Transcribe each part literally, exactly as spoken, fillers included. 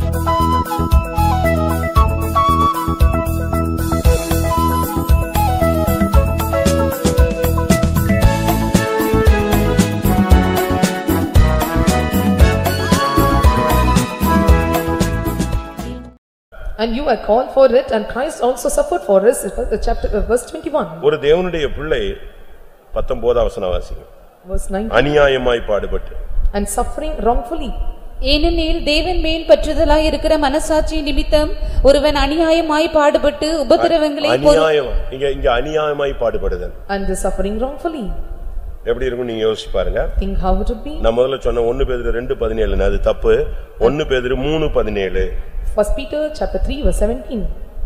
And you are called for it, and Christ also suffered for us. Chapter uh, verse twenty-one. ஒரு தேவனுடைய பிள்ளை பத்தொன்பதாம் வசனம் வாசிங்க. Verse nineteen. அநியாயமாய் பாடுபட்டு. And suffering wrongfully. ஏனெனில் தேவன் மேல் பற்றுதலாய் இருக்கிற மனசாட்சி நிமித்தம் ஒருவன் அநியாயமாய் பாடுபட்டு உபத்திரவங்களை அநியாயம் இங்க இங்க அநியாயமாய் பாடுபடுதல். And the suffering wrongfully. எப்படி இருக்கும் நீங்க யோசிச்சு பாருங்க. Think how it would be. நான் முதல்ல சொன்ன ஒன்று பேதுரு ரெண்டு பதினேழு அது தப்பு. ஒன்று பேதுரு மூன்று பதினேழு. First Peter chapter three verse seventeen.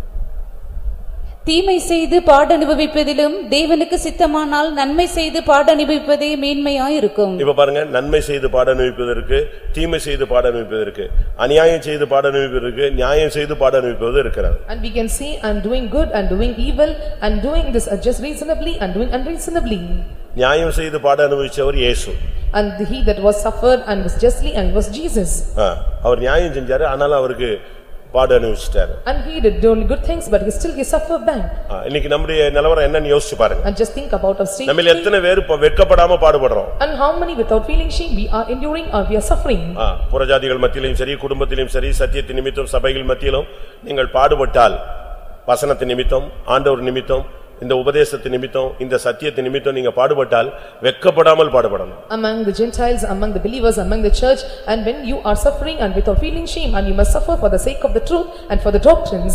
தீமை செய்து பாட அனுபவிப்பதிலும் தேவனுக்கு சித்தமானால் நன்மை செய்து பாட அனுபவிப்பதே மேன்மையாய் இருக்கும். இப்ப பாருங்க, நன்மை செய்து பாட அனுபவிப்பதற்கு, தீமை செய்து பாட அனுபவிப்பதற்கு, அநியாயம் செய்து பாட அனுபவிப்பதற்கு, நியாயம் செய்து பாட அனுபவிப்பது இருக்கிறது. And we can see and doing good and doing evil and doing this just reasonably and doing unreasonably. நியாயம் செய்து பாட அனுபவிச்சவர் இயேசு. And he that was suffered and was justly and was Jesus. அவர் நியாயம் செஞ்சாரு, ஆனால் அவருக்கு பாட அனுபவிச்சிட்டாரு. And he did only good things, but he still he suffered back. இன்னைக்கு நம்முடைய நிலவரம் என்னன்னு யோசிச்சு பாருங்க. And just think about our state. நம்மில் எத்தனை பேர் வெட்கப்படாம பாடுபடுறோம்? And how many without feeling shame we are enduring or we are suffering? புறஜாதிகள் மத்தியிலும் சரி, குடும்பத்திலும் சரி, சத்தியத்தின் நிமித்தம் சபைகள் மத்தியிலும் நீங்கள் பாடுபட்டால், வசனத்தின் நிமித்தம், ஆண்டவர் நிமித்தம், இந்த உபதேசத்தின் நிமித்தம், இந்த சத்தியத்தின் நிமித்தம் நீங்க பாடுபட்டால் வெட்கப்படாமல் பாடுபடணும். Among the Gentiles, among the believers, among the church, and when you are suffering and without feeling shame, and you must suffer for the sake of the truth and for the doctrines.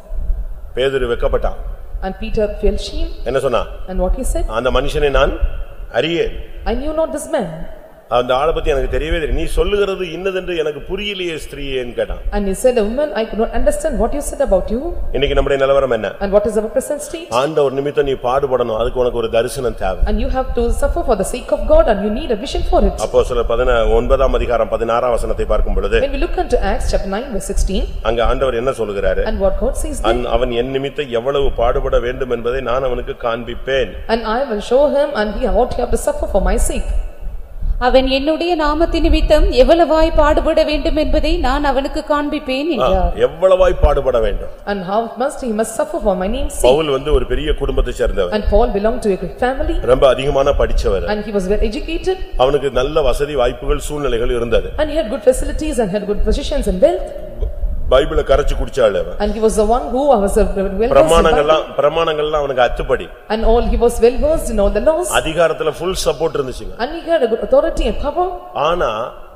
பேதுரு வெட்கப்பட்டான். And Peter felt shame. என்ன சொன்னா? And what he said? அந்த மனுஷனை நான் அறியேன். I knew not this man. அந்த ஆளை பத்தி எனக்கு தெரியவே தெரியும். நீ சொல்லுகிறது இன்னதென்று எனக்கு புரியலையே ஸ்திரீயேன்னு கேட்டான். And he said, a woman, I could not understand what you said about you. இன்னைக்கு நம்முடைய நிலவரம் என்ன? And what is our present state? ஆண்டவர் நிமித்தம் நீ பாடுபடணும், அதுக்கு உனக்கு ஒரு தரிசனம் தேவை. And you have to suffer for the sake of God, and you need a vision for it. அப்போஸ்தலர் பதினொன்பதாம் அதிகாரம் பதினாறாம் வசனத்தை பார்க்கும் பொழுது, when we look into Acts chapter nine verse sixteen, அங்க ஆண்டவர் என்ன சொல்கிறாரு? And what God says there? அவன் என் நிமித்தம் எவ்வளவு பாடுபட வேண்டும் என்பதை நான் அவனுக்கு காண்பிப்பேன். And I will show him and he what he have to suffer for my sake. அவன் என்னுடைய நாமத்தின் நிமித்தம் எவ்வளவாய் பாடுபட வேண்டும் என்பதை நான் அவனுக்கு காண்பிப்பேன் என்றார். எவ்வளவாய் பாடுபட வேண்டும்? And how must he must suffer for my name's sake? Pavul வந்து ஒரு பெரிய குடும்பத்தை சேர்ந்தவர். And Paul belonged to a great family. ரொம்ப அதிகமான படிச்சவர். And he was well educated. அவனுக்கு நல்ல வசதி வாய்ப்புகள் சூழ்நிலைகள் இருந்தது. And he had good facilities and had good positions and wealth. பைபிளை கரைச்சு குடிச்சாள் அவன். And he was the one who was well versed. பிரமாணங்கள்லாம் பிரமாணங்கள்லாம் அவனுக்கு அத்துப்படி. And all he was well versed in all the laws. அதிகாரத்துல full support இருந்துச்சுங்க. And he had a good authority and power. ஆனா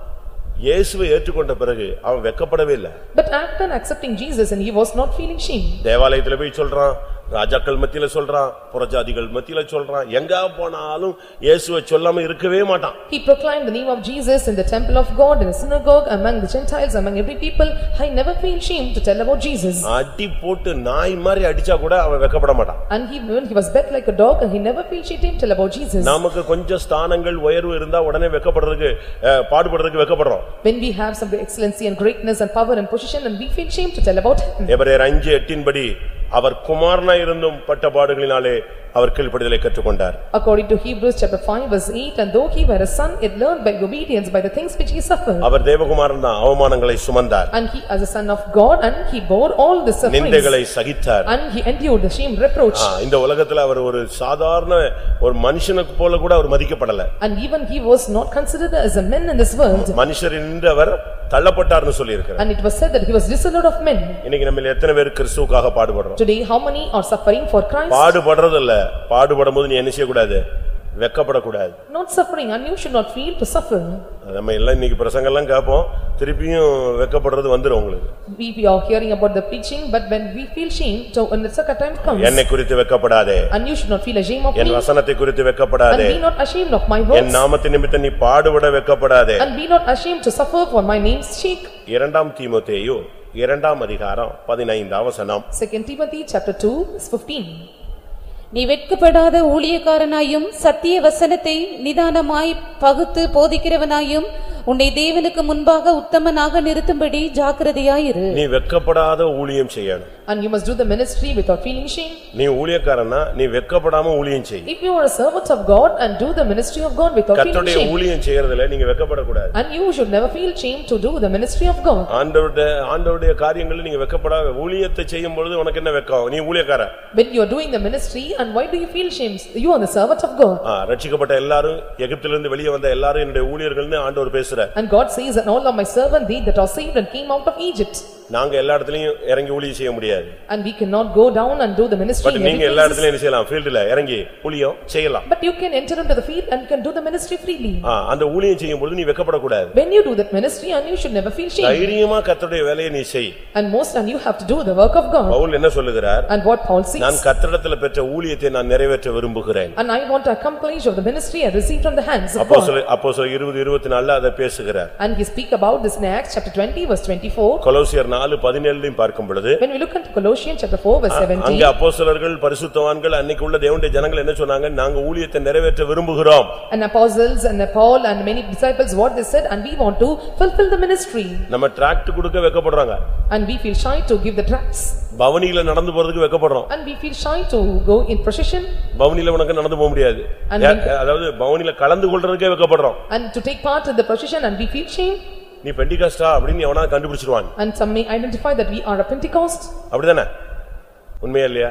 இயேசுவை ஏற்றுக்கொண்ட பிறகு அவன் வெட்கப்படவே இல்லை. But after accepting Jesus and he was not feeling shame. தேவாலயத்துல போய் சொல்றான், ராஜாக்கள் மத்தியில சொல்றான், புறஜாதிகள் மத்தியில சொல்றான், எங்க போனாலும் இயேசுவை சொல்லாம இருக்கவே மாட்டான். He proclaimed the name of Jesus in the temple of God, in the synagogue, among the Gentiles, among every people. I never feel shame to tell about Jesus. அடி போட்டு நாய் மாதிரி அடிச்சா கூட அவன் வெட்கப்பட மாட்டான். And he when he was bet like a dog and he never feel shame to tell about Jesus. நமக்கு கொஞ்சம் ஸ்தானங்கள் உயர்வு இருந்தா உடனே வெட்கப்படுறதுக்கு பாடுபடுறதுக்கு வெட்கப்படுறோம். When we have some excellency and greatness and power and position and we feel shame to tell about him. எபிரேயர் ஐந்து எட்டு படி அவர் குமாரனாய் இருந்தும் பட்ட பாடுகளினாலே அவர் கீழ்ப்படிதலை கற்றுக்கொண்டார். According to Hebrews chapter five verse eight, and though he were a son, it learned by obedience by the things which he suffered. அவர் தேவகுமாரன் தான், அவமானங்களை சுமந்தார். And he as a son of God, and he bore all the sufferings. நிந்தைகளை சகித்தார். And he endured the shame reproach. இந்த உலகத்துல அவர் ஒரு சாதாரண ஒரு மனுஷனுக்கு போல கூட அவர் மதிக்கப்படல. And even he was not considered as a man in this world. மனுஷரின் அவர் தள்ளப்பட்டார்னு சொல்லி இருக்கிறார். And it was said that he was disallowed of men. இன்னைக்கு நம்மில் எத்தனை பேர் கிறிஸ்துவுக்காக பாடுபடுறோம்? Today how many are suffering for Christ? பாடுபடுறது இல்ல, பாடுபடும்போது நீ என்ன செய்ய கூடாது? வெட்கப்படக்கூடாது. Not suffering, and you should not feel to suffer. நம்ம எல்லாம் இன்னைக்கு பிரசங்கம் எல்லாம் கேட்போம், திருப்பியும் வெட்கப்படுறது வந்துரும் உங்களுக்கு. We are hearing about the preaching, but when we feel shame, so when the second time comes, என்னை குறித்து வெட்கப்படாதே. And you should not feel ashamed of me. என் வசனத்தை குறித்து வெட்கப்படாதே. And be not ashamed of my words. என் நாமத்தின் நிமித்தம் நீ பாடுபட வெட்கப்படாதே. And be not ashamed to suffer for my name's sake. இரண்டாம் தீமோத்தேயு இரண்டாம் அதிகாரம் பதினைந்தாம் வசனம். Second Timothy chapter two verse fifteen. நீ வெட்கப்படாத ஊழியக்காரனாயும் சத்திய வசனத்தை நிதானமாய் பகுத்து போதிக்கிறவனாயும் உன்னை தேவனுக்கு முன்பாக உத்தமனாக நிறுத்தும்படி ஜாக்கிரதையாயிரு. நீ வெட்கப்படாத ஊழியம் செய்யணும். And you must do the ministry without feeling shame. நீ ஊழியக்காரனா நீ வெட்கப்படாம ஊழியம் செய். If you are a servant of God and do the ministry of God without feeling கர்த்தருடைய shame. ஊழியம் செய்யறதுல நீங்க வெட்கப்பட கூடாது. And you should never feel shame to do the ministry of God. ஆண்டவருடைய ஆண்டவருடைய காரியங்களை நீங்க வெட்கப்படாத ஊழியத்தை செய்யும் பொழுது உனக்கு என்ன வெட்கம்? நீ ஊழியக்காரன். When you are doing the ministry and why do you feel shame? You are the servant of God. ஆ ரட்சிக்கப்பட்ட எல்லாரும் எகிப்திலிருந்து வெளியே வந்த எல்லாரும் என்னுடைய ஊழியர்கள்னு ஆண்டவர் பேசுறார். And God says that all of my servants they that are saved and came out of Egypt. நாங்க எல்லா இடத்துலயும் இறங்கி ஊழியம் செய்ய முடியாது. And we cannot go down and do the ministry. But நீங்க எல்லா இடத்துலயும் என்ன செய்யலாம்? ஃபீல்ட்ல இறங்கி ஊழியம் செய்யலாம். But you can enter into the field and can do the ministry freely. ஆ அந்த ஊழியம் செய்யும் பொழுது நீ வெட்கப்பட கூடாது. When you do that ministry and you should never feel shame. தைரியமா கர்த்தருடைய வேலையை நீ செய். And most and you have to do the work of God. Pavul என்ன சொல்லுகிறார்? And what Paul says? நான் கர்த்தரிடத்தில் பெற்ற ஊழியத்தை நான் நிறைவேற்ற விரும்புகிறேன். And I want to accomplish of the ministry I received from the hands of God. அப்போஸ்தலர் அப்போஸ்தலர் இருபது இருபத்தி நான்கு ல அத பேசுகிறார். And he speak about this in Acts chapter twenty verse twenty-four. கொலோசியர் நான்கு பதினேழு பார்க்கும் பொழுது When we look into Colossians chapter four verse seventeen. அங்க அப்போஸ்தலர்கள் பரிசுத்தவான்கள் அன்னைக்கு உள்ள தேவனுடைய ஜனங்கள் என்ன சொன்னாங்க? நாங்க ஊழியத்தை நிறைவேற்ற விரும்புகிறோம். And apostles and Paul and many disciples what they said and we want to fulfill the ministry. நம்ம டிராக்ட் கொடுக்க வெட்கப்படுறாங்க. And we feel shy to give the tracts. பவனியில நடந்து போறதுக்கு வெட்கப்படுறோம். And we feel shy to go in procession. பவனியில உனக்கு நடந்து போக முடியாது. அதாவது பவனியில கலந்து கொள்றதுக்கே வெட்கப்படுறோம். And to take part in the procession and we feel shame. நீ பெண்டிகாஸ்டா அப்படினு எவனா கண்டுபிடிச்சிடுவான். And some may identify that we are a Pentecost. அப்படிதானே? உண்மையா இல்லையா?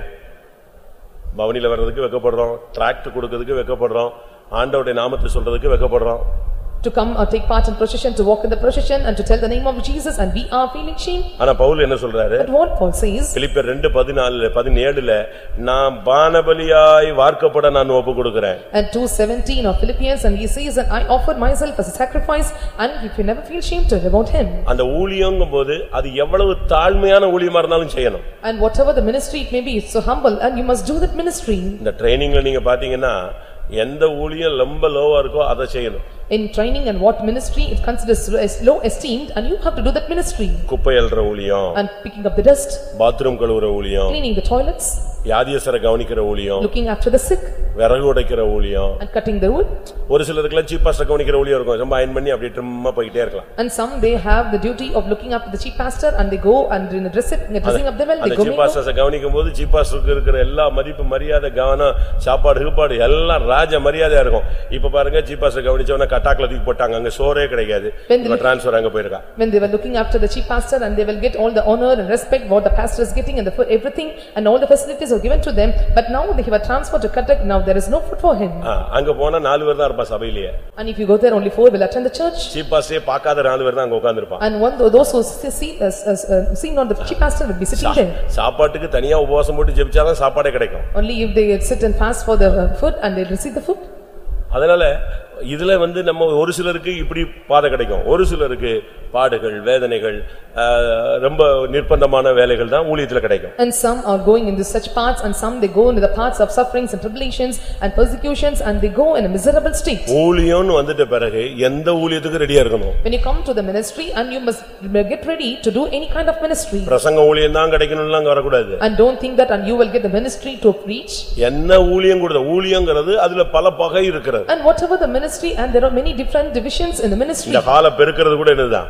பவனியில வர்றதுக்கு வெட்கப்படுறோம், டிராக்ட் கொடுக்கிறதுக்கு வெட்கப்படுறோம், ஆண்டவருடைய நாமத்தை சொல்றதுக்கு வெட்கப்படுறோம். To come or take part in procession, to walk in the procession and to tell the name of Jesus and we are feeling shame. ஆனா பவுல் என்ன சொல்றாரு? But what Paul says? பிலிப்பியர் இரண்டு பதினான்கு பதினேழு ல நான் பானபலியாய் வார்க்கப்பட நான் ஒப்புக்கொடுக்கிறேன். And two seventeen of Philippians and he says that I offer myself as a sacrifice and if you never feel shame to about him. அந்த ஊழியங்கும்போது அது எவ்வளவு தாழ்மையான ஊழியமா இருந்தாலும் செய்யணும். And whatever the ministry it may be it's so humble and you must do that ministry. இந்த ட்ரெய்னிங்ல நீங்க பாத்தீங்கன்னா எந்த ஊழியம் ரொம்ப லோவா இருக்கோ அதை செய்யணும். In training and what ministry it considers as low esteemed and you have to do that ministry. குப்பை அள்ளுற ஊழியம், and picking up the dust, bathroom கழுவுற ஊழியம், cleaning the toilets, வியாதியஸ்தரை கவனிக்கிற ஊழியம், looking after the sick, விறகு உடைக்கிற ஊழியம், and cutting the wood. ஒரு சிலருக்குலாம் சீப் பாஸ்டர் கவனிக்கிற ஊழியம் இருக்கும். ரொம்ப அயன் பண்ணி அப்படியே ட்ரிம்மா போயிட்டே இருக்கலாம். And some they have the duty of looking after the chief pastor and they go and in the dressing dressing up them well they go. Chief பாஸ்டரை கவனிக்கும்போது சீப் பாஸ்டருக்கு இருக்கிற எல்லா மதிப்பு மரியாதை கவனம் சாப்பாடு கிப்பாடு எல்லாம் ராஜ மரியாதையா இருக்கும். இப்ப பாருங்க சீப் பாஸ்டர் கவனிச்சவன கட்டாக்ல தூக்கி போட்டாங்க. அங்க சோரே கிடையாது. இப்ப ட்ரான்ஸ்ஃபர் அங்க போயிருக்கா. When they were looking after the chief pastor and they will get all the honor and respect what the pastor is getting and the food, everything and all the facilities are given to them, but now they have a transfer to Cuttack. Now there is no food for him. அங்க போனா நாலு பேர் தான் இருப்பா சபையிலே. And if you go there only four will attend the church. Chief பாஸ்டரே பார்க்காத நாலு பேர் தான் அங்க உட்கார்ந்திருப்பாங்க. And one those who see as see not the chief pastor will be sitting there. சாப்பாட்டுக்கு தனியா உபவாசம் போட்டு ஜெபிச்சாதான் சாப்பாடே கிடைக்கும். Only if they sit and fast for the food and they receive the food. அதனால இதுல வந்து நம்ம ஒரு சிலருக்கு இப்படி பாதை கிடைக்கும், ஒரு சிலருக்கு பாடுகள் வேதனைகள் ரொம்ப நிர்பந்தமான வேலைகள் தான் ஊழியத்துல கிடைக்கும். And some are going into such paths and some they go into the paths of sufferings and tribulations and persecutions and they go in a miserable state. ஊழியம் வந்துட்ட பிறகு எந்த ஊழியத்துக்கு ரெடியா இருக்கணும்? When you come to the ministry and you must get ready to do any kind of ministry. பிரசங்க ஊழியம் தான் கிடைக்கணும்னு அங்க வர கூடாது. And don't think that and you will get the ministry to preach. என்ன ஊழியம் கூட ஊழியங்கிறது அதுல பல பகை இருக்குது. And whatever the ministry and there are many different divisions in the ministry. இந்த ஹாலை பெருக்கிறது கூட என்னதான்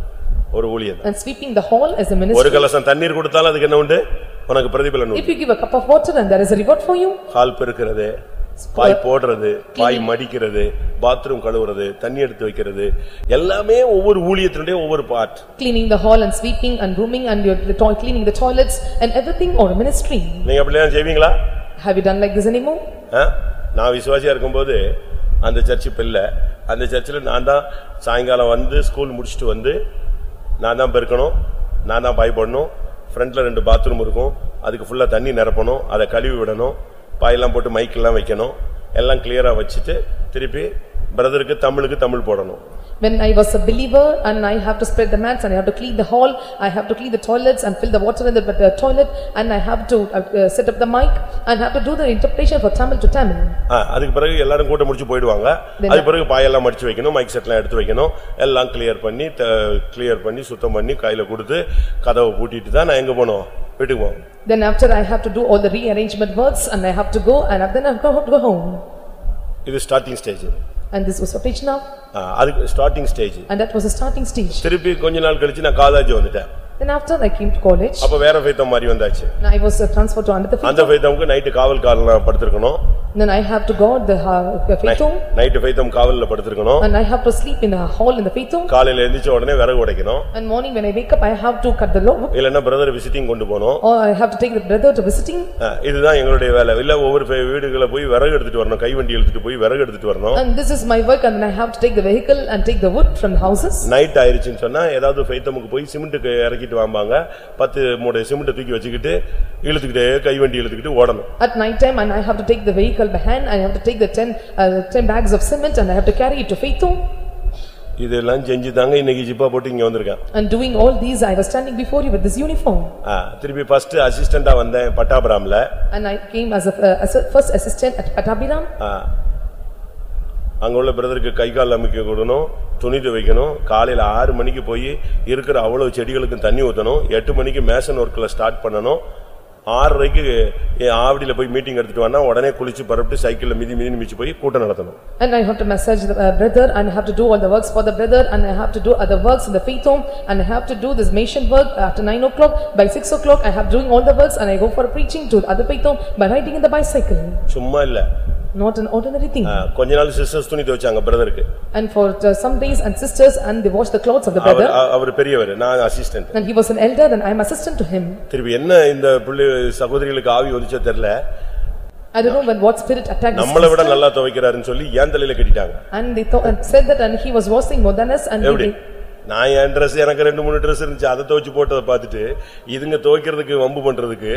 ஒரு ஊழியம். And sweeping the hall as a ministry. ஒரு கலசம் தண்ணீர் கொடுத்தாலும் அதுக்கு என்ன உண்டு? உனக்கு பிரதிபலன் உண்டு. If you give a cup of water and there is a reward for you. Hall பெருக்கிறது, பாய் போடுறது, பாய் மடிக்கிறது, பாத்ரூம் கழுவுறது, தண்ணி எடுத்து வைக்கிறது எல்லாமே ஒவ்வொரு ஊழியத்தினுடைய ஒவ்வொரு part. Cleaning the hall and sweeping and grooming and your cleaning the toilets and everything or a ministry. நீங்க அப்படியே செய்வீங்களா? Have you done like this anymore? நான் விசுவாசியா இருக்கும்போது அந்த சர்ச் பிள்ளை அந்த சர்ச்சில் நான் தான் சாயங்காலம் வந்து ஸ்கூல் முடிச்சுட்டு வந்து நான் தான் பெருக்கணும், நான் தான் பாய் போடணும், ஃப்ரண்ட்ல ரெண்டு பாத்ரூம் இருக்கும், அதுக்கு ஃபுல்லா தண்ணி நிரப்பணும், அதை கழுவி விடணும், பாயெல்லாம் போட்டு மைக்கெல்லாம் வைக்கணும், எல்லாம் கிளியரா வச்சுட்டு திருப்பி பிரதருக்கு தமிழுக்கு தமிழ் போடணும். When I was a believer and I have to spread the mats and I have to clean the hall, I have to clean the toilets and fill the water in the, the toilet and I have to uh, set up the mic and have to do the interpretation for Tamil to Tamil. அதுக்கு பிறகு எல்லாரும் கூட்ட முடிச்சு போய்டுவாங்க. அதுக்கு பிறகு பாயெல்லாம் மடிச்சு வைக்கணும், மைக் செட்லாம் எடுத்து வைக்கணும், எல்லாம் கிளியர் பண்ணி கிளியர் பண்ணி சுத்தம் பண்ணி கையில கொடுத்து கதவை பூட்டிட்டு தான் நான் எங்க போணும்? வீட்டுக்கு போவோம். Then after I have to do all the rearrangement works and I have to go and then I have to go home. இது starting stage. And this was rotation up. அது starting stage. And that was the starting stage. திருப்பி கொஞ்ச நாள் கழிச்சு நான் college வந்துட்டேன். Then after I came to college. அப்ப வேற ஃபெய்தம் மாதிரி வந்தாச்சு. Now I was uh, transferred to another faith. அந்த ஃபெய்தம்க்கு நைட் காவல் கால்ல படுத்துக்கணும். Then I have to guard the uh, faith home. Night faith home காவல்ல படுத்துக்கணும். And I have to sleep in a hall in the faith home. காலையில எந்திச்ச உடனே விறகு உடைக்கணும். And morning when I wake up I have to cut the log. இல்லனா brother visiting கொண்டு போணும். Or I have to take the brother to visiting. இதுதான் எங்களுடைய வேலை. இல்ல ஒவ்வொரு வீடுகள போய் விறகு எடுத்துட்டு வரணும். கைவண்டி எடுத்துட்டு போய் விறகு எடுத்துட்டு வரணும். And this is my work and I have to take the vehicle and take the wood from the houses. Night ஆயிருச்சுன்னு சொன்னா ஏதாவது ஃபெய்தமுக்கு போய் சிமெண்ட் இறக்கிட்டு வாம்பாங்க. பத்து மூட்டை சிமெண்ட் தூக்கி வச்சிக்கிட்டு இழுத்துக்கிட்டே கைவண்டி இழுத்துக்கிட்டு ஓடணும். At night time and I have to take the vehicle by hand. I have to take the ten uh, ten bags of cement and I have to carry it to faith home. இதெல்லாம் செஞ்சு தாங்க இன்னைக்கு ஜிப்பா போட்டு இங்க வந்திருக்கேன். And doing all these I was standing before you with this uniform. ஆ திருப்பி first அசிஸ்டண்டா வந்தேன் பட்டாபிராம்ல. And I came as a uh, as a first assistant at Patabiram. ஆ அங்க உள்ள பிரதருக்கு கை கால் அமுக்கி கொடுக்கணும், துணி துவைக்கணும், காலையில ஆறு மணிக்கு போய் இருக்கிற அவ்வளவு செடிகளுக்கு தண்ணி ஊத்தணும், எட்டு மணிக்கு மேசன் ஒர்க்ல ஸ்டார்ட் பண்ணணும், ஆறரைக்கு ஆவடியில போய் மீட்டிங் எடுத்துட்டு வந்தா உடனே குளிச்சு பரப்பிட்டு சைக்கிள்ல மிதி மிதி மிதிச்சு போய் கூட்டம் நடத்தணும். And I have to massage the uh, brother and I have to do all the works for the brother and I have to do other works in the faith home and I have to do this mission work after nine o'clock. By six o'clock I have doing all the works and I go for preaching to the other faith home by riding in the bicycle. சும்மா இல்ல. Not an ordinary thing. கொஞ்ச நாள் sisters துணி துவைச்சாங்க பிரதருக்கு. And for uh, some days and sisters and they wash the clothes of the brother. அவர் பெரியவர், நான் assistant. And he was an elder and I am assistant to him. திருப்பி என்ன இந்த புள்ளி சகோதரிகளுக்கு ஆவி வந்துச்சோ தெரியல. I don't know when what spirit attacked. நம்மள விட நல்லா துவைக்கறாருன்னு சொல்லி ஏன் தலையில கட்டிட்டாங்க. And they thought and said that and he was washing more than us and they நான் என் Dress எனக்கு ரெண்டு மூணு Dress இருந்துச்சு அதை துவைச்சு போட்டத பார்த்துட்டு இதுங்க துவைக்கிறதுக்கு வம்பு பண்றதுக்கு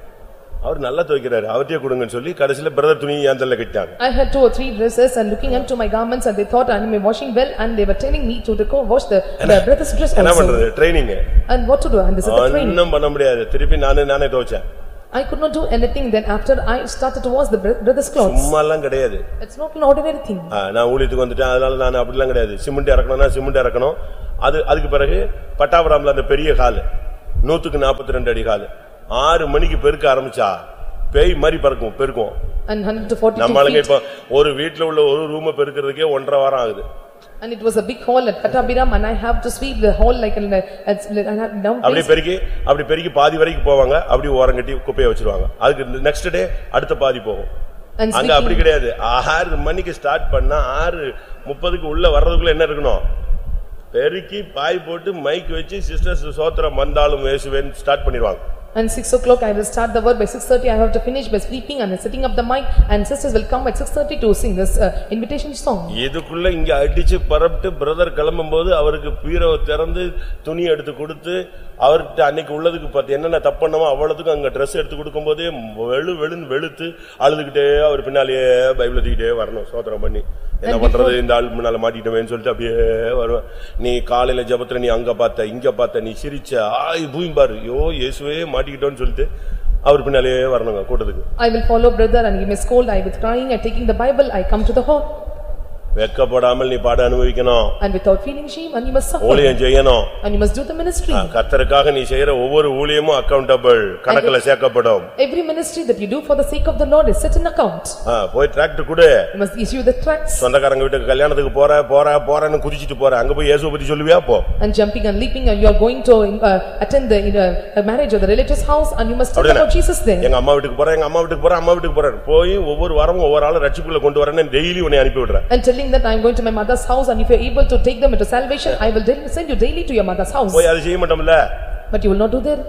அவர் நல்லா துவைக்கறாரு அவர்ட்டே கொடுங்கன்னு சொல்லி கடைசில பிரதர் துணி ஏந்தல்ல கட்டிட்டாங்க. I had two or three dresses and looking into my garments and they thought I am washing well and they were telling me to go wash the, the brother's dress also. என்ன பண்றது training. And what to do and this is the training. ஒண்ணும் பண்ண முடியாது. திருப்பி நானே நானே துவைச்சேன். I could not do anything then after I started to wash the brother's clothes. சும்மாலாம் கிடையாது. It's not an ordinary thing. நான் ஊழியத்துக்கு வந்துட்டேன் அதனால நான் அப்படிலாம் கிடையாது. சிமெண்ட் இறக்கணும்னா சிமெண்ட் இறக்கணும். அது அதுக்கு பிறகு பட்டாபராம்ல அந்த பெரிய ஹால் நூற்றுக்கு நாற்பத்தி இரண்டு அடி ஹால் ஆறு மணிக்கு பெருக்க ஆரம்பிச்சா பேய் மாதிரி பறக்கும் பெருக்கும். And one hundred forty-two நம்மளுங்க இப்ப ஒரு வீட்ல உள்ள ஒரு ரூம் பெருக்கிறதுக்கே ஒன்றரை வாரம் ஆகுது. And it was a big hall at Patabiram and I have to sweep the hall like an down. அப்படி பெருக்கி அப்படி பெருக்கி பாதி வரைக்கும் போவாங்க அப்படி ஓரங்கட்டி குப்பையை வச்சிருவாங்க. அதுக்கு நெக்ஸ்ட் டே அடுத்த பாதி போகும். அங்க அப்படி கிடையாது. ஆறு மணிக்கு ஸ்டார்ட் பண்ணா ஆறு முப்பதுக்கு உள்ள வர்றதுக்குள்ள என்ன இருக்கணும் பெருக்கி பாய் போட்டு மைக் வச்சு சிஸ்டர்ஸ் சோத்திரம் வந்தாலும் இயேசுவேன் ஸ்டார்ட் பண்ணிடுவாங்க. And six o'clock I will start the word. By six thirty I have to finish by sleeping and setting up the mic and sisters will come at six thirty to sing this uh, invitation song. இதுக்குள்ள இங்க அடிச்சு பரப்பிட்டு brother கிளம்பும்போது அவருக்கு பீரோவை திறந்து துணி எடுத்து கொடுத்து அவர்கிட்ட அன்னைக்கு உள்ளதுக்கு பார்த்து என்னென்ன தப்பண்ணமோ அவ்வளவுக்கு அங்க ட்ரெஸ் எடுத்து கொடுக்கும்போதே வெளு வெளுன்னு வெளுத்து அழுதுகிட்டே அவர் பின்னாலேயே பைபிளை தூக்கிட்டே வரணும் சோத்திரம் பண்ணி. என்ன பண்றது இந்த ஆள் முன்னால மாட்டிட்டோமேன்னு சொல்லிட்டு அப்படியே வருவேன். நீ காலையில ஜெபத்துல நீ அங்க பார்த்த இங்க பார்த்த நீ சிரிச்ச ஆய் பூம்பாரு யோ இயேசுவே மாட்டிக்கிட்டோன்னு சொல்லிட்டு அவர் பின்னாலே வரணுங்க கூட்டத்துக்கு. I will follow brother and he may scold. I with crying and taking the Bible I come to the hall. வெட்கப்படாமல் நீ பாட அனுபவிக்கணும். And without feeling shame and you must suffer. ஊழியம் செய்யணும். And you must do the ministry. கர்த்தருக்காக நீ செய்யற ஒவ்வொரு ஊழியமும் accountable கணக்குல சேர்க்கப்படும். Every ministry that you do for the sake of the Lord is set in account. போய் டிராக்ட் கொடு. You must issue the tracts. சொந்தக்காரங்க வீட்டுக்கு கல்யாணத்துக்கு போற போற போறன்னு குதிச்சிட்டு போற அங்க போய் இயேசுவை பத்தி சொல்லுவியா போ. And jumping and leaping and you are going to uh, attend the uh, marriage of the relative's house and you must tell about Jesus there. எங்க அம்மா வீட்டுக்கு போறேன் எங்க அம்மா வீட்டுக்கு போறேன் அம்மா வீட்டுக்கு போறேன் போய் ஒவ்வொரு வாரமும் ஒவ்வொரு ஆளை ரட்சிப்புக்குள்ள கொண்டு வரேன்னு டெய்லி உன்னை அனுப்பி விடுறேன். And telling that I am going to my mother's house and if you are able to take them into salvation I will send you daily to your mother's house. போய் அது செய்ய மாட்டோம்ல. But you will not do there.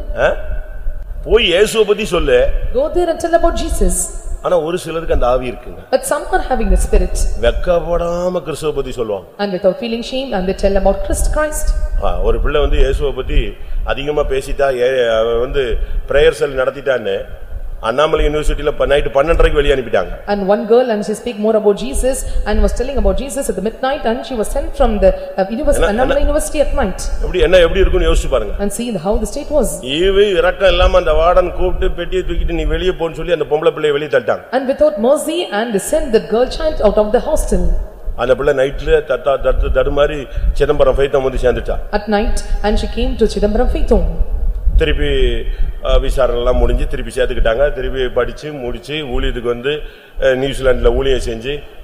போய் இயேசுவை பத்தி சொல்லு. Go there and tell about Jesus. ஆனா ஒரு சிலருக்கு அந்த ஆவி இருக்குங்க. But some are having the spirit. வெட்கப்படாம கிறிஸ்துவை பத்தி சொல்வாங்க. And without feeling shame and they tell about Christ Christ. ஒரு பிள்ளை வந்து இயேசுவை பத்தி அதிகமா பேசிட்டா வந்து பிரேயர் செல் நடத்திட்டான்னு அண்ணாமலை யுனிவர்சிட்டில நைட் பன்னிரண்டரைக்கு வெளிய அனுப்பிட்டாங்க. And one girl and she speak more about Jesus and was telling about Jesus at the midnight and she was sent from the uh, university Annamalai University at night. எப்படி என்ன எப்படி இருக்குன்னு யோசிச்சு பாருங்க. And see how the state was. ஈவே இரக்கம் இல்லாம அந்த வார்டன் கூப்பிட்டு பெட்டியை தூக்கிட்டு நீ வெளிய போன்னு சொல்லி அந்த பொம்பளை பிள்ளையை வெளிய தள்ளிட்டாங்க. And without mercy and they sent the girl child out of the hostel. அந்த பிள்ளை நைட்ல தட்டா தட்டு தடு மாதிரி சிதம்பரம் ஃபைத்தம் வந்து சேர்ந்துட்டா. At night and she came to Chidambaram Faithom. திருப்பி விசாரணை எல்லாம் முடிஞ்சு திருப்பி சேர்த்துக்கிட்டாங்க. திருப்பி படிச்சு முடிச்சு ஊழியத்துக்கு வந்து நியூசிலாந்துல ஊழியம் செஞ்சு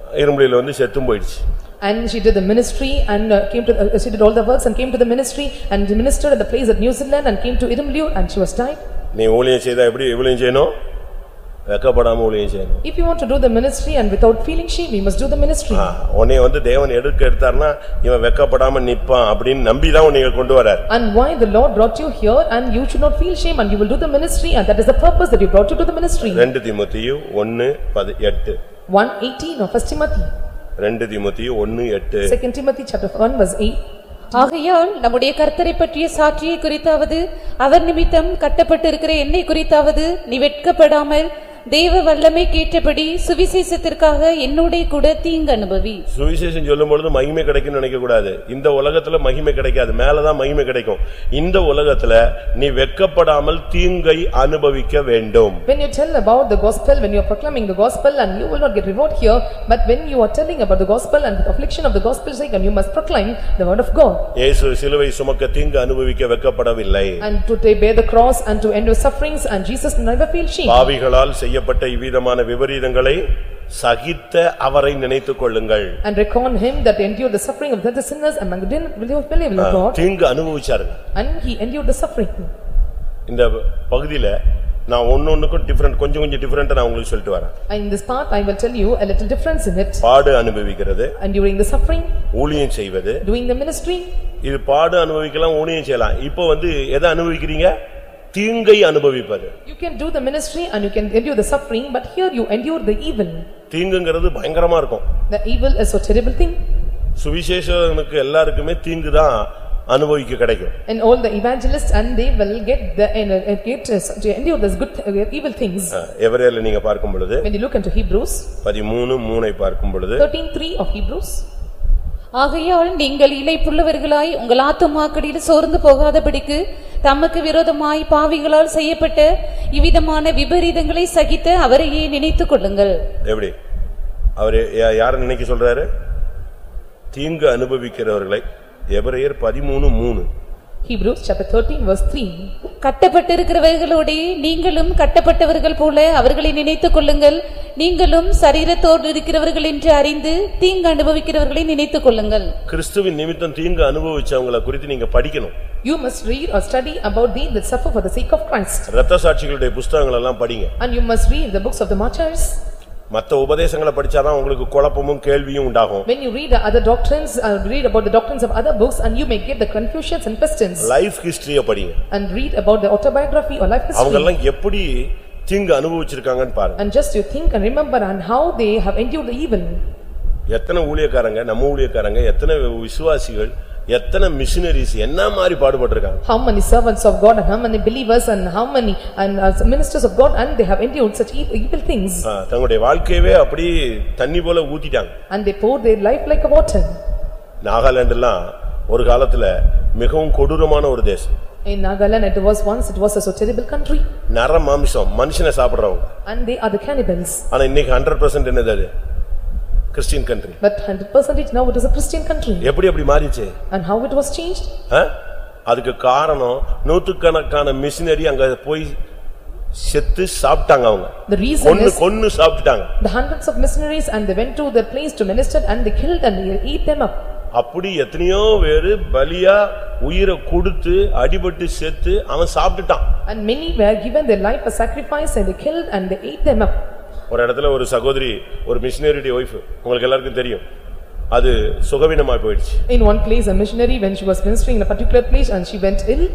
இரும்புலியில வந்து செத்தும் போயிடுச்சு. And she did the ministry and uh, came to uh, she did all the works and came to the ministry and ministered at the place at New Zealand and came to Irumliur and she was died. நீ ஊழியம் செய்தா எப்படி ஊழியம் செய்யணும்? வெட்கப்படாம ஊழியம் செய்யணும். If you want to do the ministry and without feeling shame, we must do the ministry. உன்னை வந்து தேவன் எடுக்க எடுத்தார்னா இவன் வெட்கப்படாம நிப்பான் அப்படினு நம்பி தான் உன்னை கொண்டு வரார். And why the Lord brought you here and you should not feel shame and you will do the ministry and that is the purpose that he brought you to the ministry. ரெண்டு தீமோத்தேயு ஒன்று எட்டு one eighteen of First Timothy. ரெண்டு தீமோத்தேயு ஒன்று எட்டு Second Timothy chapter one verse eight. ஆகையால் நம்முடைய கர்த்தரை பற்றிய சாட்சியை குறித்தாவது அவர் நிமித்தம் கட்டப்பட்டிருக்கிற என்னை குறித்தாவது நீ வெட்கப்படாமல் தேவ வல்லமை கேட்டபடி சுவிசேஷத்திற்காக என்னோட கூட தீங்கு அனுபவி. சுவிசேஷம் சொல்லும் பொழுது மகிமை கிடைக்கும்னு நினைக்க கூடாது. இந்த உலகத்துல மகிமை கிடைக்காது, மேலதான் மகிமை கிடைக்கும். இந்த உலகத்துல நீ வெட்கப்படாமல் தீங்கை அனுபவிக்க வேண்டும். When you tell about the gospel, when you are proclaiming the gospel and you will not get reward here, but when you are telling about the gospel and the affliction of the gospel's sake and you must proclaim the word of God. இயேசு சிலுவை சுமக்க தீங்கு அனுபவிக்க வெட்கப்படவில்லை. And to bear the cross and to endure sufferings and Jesus never feel shame. பாவிகளால் செய்யப்பட்ட இவ்விதமான விபரீதங்களை சகித்த அவரை நினைத்துக் கொள்ளுங்கள். And reckon him that endured the suffering of the sinners among the believers of God. தீங்கு அனுபவிச்சார். And he endured the suffering. இந்த பகுதியில நான் ஒன்னொன்னுக்கும் different கொஞ்சம் கொஞ்சம் டிஃபரண்டா நான் உங்களுக்கு சொல்லிட்டு வரேன். In this part I will tell you a little difference in it. பாடு அனுபவிக்கிறது, enduring the suffering, ஊழியம் செய்வது, doing the ministry. இது பாடு அனுபவிக்கலாம், ஊழியம் செய்யலாம். இப்போ வந்து எதை அனுபவிக்கிறீங்க? தீங்கை அனுபவிப்பது. You can do the ministry and you can endure the suffering, but here you endure the evil. தீங்குங்கிறது பயங்கரமா இருக்கும். The evil is a terrible thing. சுவிசேஷகனுக்கு எல்லாருக்குமே தீங்கு தான் அனுபவிக்க கிடைக்கும். And all the evangelists and they will get the uh, get to endure this good uh, evil things. எபிரேயர்ல நீங்க பார்க்கும் பொழுது, when you look into Hebrews பதிமூன்று மூன்று ஐ பார்க்கும் பொழுது, thirteen three of Hebrews. ஆகையால் நீங்கள் இளைப்புள்ளவர்களாய் உங்கள் ஆத்துமாக்களில் சோர்ந்து போகாதபடிக்கு தமக்கு விரோதமாய் பாவிகளால் செய்யப்பட்ட இவ்விதமான விபரீதங்களை சகித்த அவரையே நினைத்துக் கொள்ளுங்கள். எப்படி அவரு யார நினைக்க சொல்றாரு? தீங்கு அனுபவிக்கிறவர்களை. எபிரேயர் பதிமூன்று மூன்று. Hebrews chapter thirteen verse three. கட்டப்பட்டிருக்கிறவர்களோடு நீங்களும் கட்டப்பட்டவர்கள் போல அவர்களை நினைத்துக் கொள்ளுங்கள். நீங்களும் சரீரத்தோடு இருக்கிறவர்கள் என்று அறிந்து தீங்கு அனுபவிக்கிறவர்களை நினைத்துக் கொள்ளுங்கள். கிறிஸ்துவின் நிமித்தம் தீங்கு அனுபவிச்சவங்களை குறித்து நீங்க படிக்கணும். You must read or study about those that suffer for the sake of Christ. இரத்த சாட்சிகளுடைய புத்தகங்கள் எல்லாம் படிங்க. And you must read the books of the martyrs. மத்த உபதேசங்களை படிச்சாதான் உங்களுக்கு குழப்பமும் கேள்வியும் உண்டாகும். When you read the other doctrines and uh, read about the doctrines of other books and you may get the confusions and questions. Life history படிங்க. And read about the autobiography or life history. அவங்க எல்லாம் எப்படி தீங்கு அனுபவிச்சிருக்காங்கன்னு பாருங்க. And just you think and remember and how they have endured the evil. எத்தனை ஊழியக்காரங்க, நம்ம ஊழியக்காரங்க, எத்தனை விசுவாசிகள், எத்தனை மிஷனரிஸ் என்ன மாதிரி பாடுபட்டிருக்காங்க. How many servants of God and how many believers and how many and uh, ministers of God and they have endured such evil things. தங்களுடைய வாழ்க்கையவே அப்படி தண்ணி போல ஊத்திட்டாங்க. And they poured their life like a water. நாகாலாந்துலாம் ஒரு காலத்துல மிகவும் கொடூரமான ஒரு தேசம். In Nagaland it was once it was a so terrible country. நர மாமிசம், மனுஷனை சாப்பிடுறவங்க. And they are the cannibals. ஆனா இன்னைக்கு நூறு சதவீதம் என்னது அது? Christian country. But one hundred percent now it is a Christian country. எப்படி அப்படி மாறிச்சு? And how it was changed? அதுக்கு காரணம் நூற்றுக்கணக்கான மிஷனரி அங்க போய் செத்து சாப்பிட்டாங்க அவங்க. The reason கொன்னு is கொன்னு சாப்பிட்டாங்க. the hundreds of missionaries and they went to the place to minister and they killed and they ate them up. அப்படி எத்தனையோ பேரு பலியா உயிரை கொடுத்து அடிபட்டு செத்து அவன் சாப்பிட்டுட்டான். And many were given their life as sacrifice and they killed and they ate them up. ஒரு இடத்துல ஒரு சகோதரி, ஒரு மிஷனரியோட வைஃப், உங்களுக்கு எல்லாருக்கும் தெரியும், அது சுகவீனமாய் போயிடுச்சு. In one place a missionary when she was ministering in a particular place and she went ill.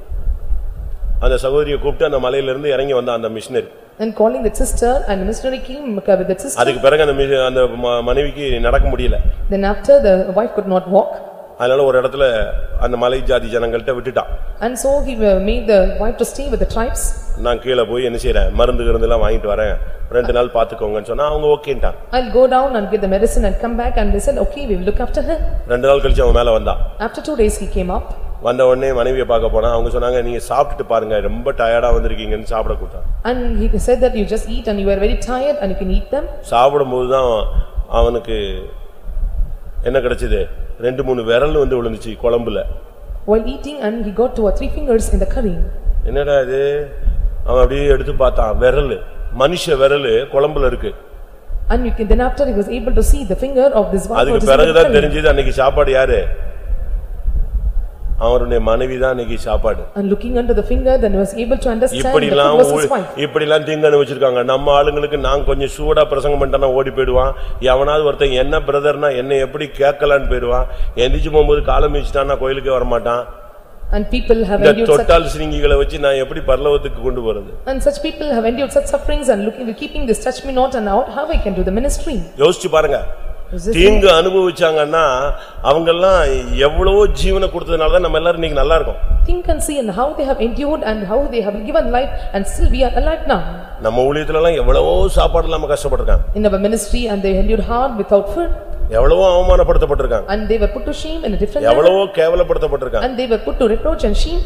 அந்த சகோதரியை கூப்பிட்டு அந்த மலையில இருந்து இறங்கி வந்த அந்த missionary and calling that sister and the missionary came with that sister. அதுக்கு பிறகு அந்த அந்த மனைவிக்கு நடக்க முடியல. Then after the wife could not walk. அதனால ஒரு இடத்துல அந்த மலை ஜாதி ஜனங்கள்ட்ட விட்டுட்டான். And so he made the wife to stay with the tribes. நான் கீழ போய் என்ன செய்றேன், மருந்து கிருந்தெல்லாம் வாங்கிட்டு வரேன், ரெண்டு நாள் பாத்துக்கோங்கன்னு சொன்னா அவங்க ஓகேன்ட்டான். I'll go down and get the medicine and come back and they said okay we will look after her. ரெண்டு நாள் கழிச்சு அவன் மேல வந்தான். After two days he came up. வந்த உடனே மனைவியை பார்க்க போனா அவங்க சொன்னாங்க நீங்க சாப்பிட்டுட்டு பாருங்க ரொம்ப டயர்டா வந்திருக்கீங்கன்னு சாப்பிட கூட்டான். And he said that you just eat and you are very tired and you can eat them. சாப்பிடும்போது தான் அவனுக்கு என்ன கிடைச்சது, ரெண்டு மூணு விரல் வந்து விழுந்துச்சு குழம்புல. While eating and he got two or three fingers in the curry. என்னடா இது, அவன் அப்படியே எடுத்து பார்த்தான், விரல், மனுஷ விரல் குழம்புல இருக்கு. And you can, then after he was able to see the finger of this one. அதுக்கு பிறகுதான் தெரிஞ்சது அன்னைக்கு சாப்பாடு யாரு? அவருடைய மனைவிதான் அன்னைக்கு சாப்பாடு. And looking under the finger, then he was able to understand இப்படி எல்லாம் இப்படி எல்லாம் தீங்கன்னு வச்சிருக்காங்க. நம்ம ஆளுங்களுக்கு நான் கொஞ்சம் சூடா பிரசங்கம் பண்ணிட்டேன்னா ஓடி போயிடுவான். எவனாவது ஒருத்தன் என்ன பிரதர்னா என்ன எப்படி கேட்கலான்னு போயிடுவான். எந்திரிச்சு போகும்போது காலம் வச்சுட்டான்னா கோயிலுக்கே வரமாட்டான். And people have endured such total சிங்கிகளை வச்சு நான் எப்படி பரலோகத்துக்கு கொண்டு போறது? And such people have endured such sufferings and looking keeping this touch me not and how I can do the ministry. யோசிச்சு பாருங்க. தீங்கு அனுபவிச்சாங்கன்னா அவங்க எல்லாம் எவ்வளவு ஜீவனை கொடுத்ததனால தான் நம்ம எல்லாரும் இன்னைக்கு நல்லா இருக்கோம். Think and see and how they have endured and how they have given life and still we are alive now. நம்ம ஊழியத்துல எல்லாம் எவ்வளவு சாப்பாடு இல்லாம கஷ்டப்பட்டிருக்காங்க. In our ministry and they endured hard without food. எவ்வளவு அவமானப்படுத்தப்பட்டிருக்காங்க. And they were put to shame in a different way. எவ்வளவு கேவலப்படுத்தப்பட்டிருக்காங்க. And they were put to reproach and shame.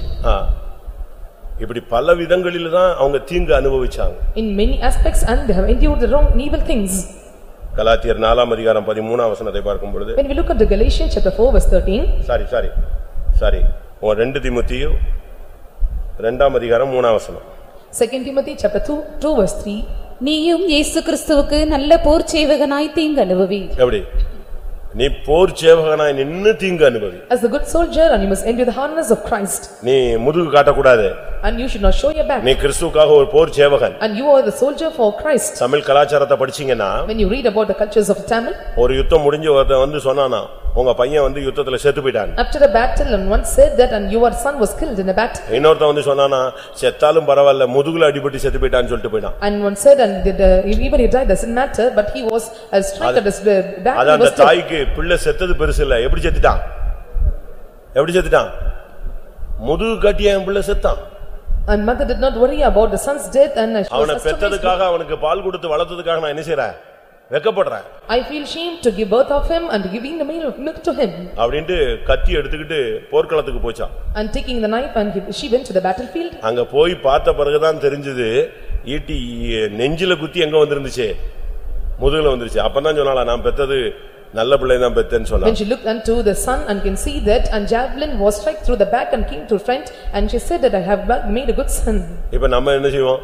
இப்படி பல விதங்களில தான் அவங்க தீங்கு அனுபவிச்சாங்க. In many aspects and they have endured the wrong and evil things. கலாத்தியர் நாலாம் அதிகாரம் பதிமூன்றாம் வசனத்தை பார்க்கும் பொழுது When we look at the Galatians chapter four verse thirteen sorry sorry sorry ஓ ரெண்டு தீமோத்தேயு இரண்டாம் அதிகாரம் மூன்றாம் வசனம் Second Timothy chapter two two verse three நீயும் இயேசு கிறிஸ்துவுக்கு நல்ல போர் சேவகனாய் தீங்கு அனுபவி. எப்படி? நீ போர் சேவகனாய் நின்னு தீங்கு அனுபவி. As a good soldier and you must endure the hardness of Christ. நீ முதுகு காட்ட கூடாது. And you should not show your back. நீ கிறிஸ்துவுக்காக ஒரு போர் சேவகன். And you are the soldier for Christ. Tamil கலாச்சாரத்தை படிச்சீங்கன்னா when you read about the cultures of Tamil ஒரு யுத்தம் முடிஞ்சு ஒருத்தன் வந்து சொன்னானா உங்க பையன் வந்து யுத்தத்துல செத்து போயிட்டான். After a battle and one said that and your son was killed in a battle. இன்னொருத்தன் வந்து சொன்னானா செத்தாலும் பரவாயில்லை முதுகுல அடிபட்டு செத்து போயிட்டான்னு சொல்லிட்டு போயிட்டான். And one said and did, uh, even he died doesn't matter but he was uh, struck at his back. அத அந்த தாய்க்கு பிள்ளை செத்தது பெருசு இல்ல. எப்படி செத்துட்டான்? எப்படி செத்துட்டான்? முதுகு கட்டிய பிள்ளை செத்தான். And mother did not worry about the son's death and she was அவனை பெத்ததுக்காக அவனுக்கு பால் கொடுத்து வளர்த்ததுக்காக நான் என்ன செய்றேன்? வெக்கப்படுறேன். I feel shame to give birth of him and giving the meal of milk to him. அப்படினு கத்தி எடுத்துக்கிட்டு போர்க்களத்துக்கு போச்சான். And taking the knife and he, she went to the battlefield. அங்க போய் பார்த்த பிறகு தான் தெரிஞ்சது ஈட்டி நெஞ்சில குத்தி எங்க வந்திருந்துச்சு? முதுகுல வந்துருச்சு. அப்பதான் சொன்னால நான் பெத்தது நல்ல பிள்ளை தான் பெத்தேன்னு சொன்னா. When she looked unto the son and can see that and javelin was struck through the back and came to front and she said that I have made a good son. இப்போ நம்ம என்ன செய்வோம்?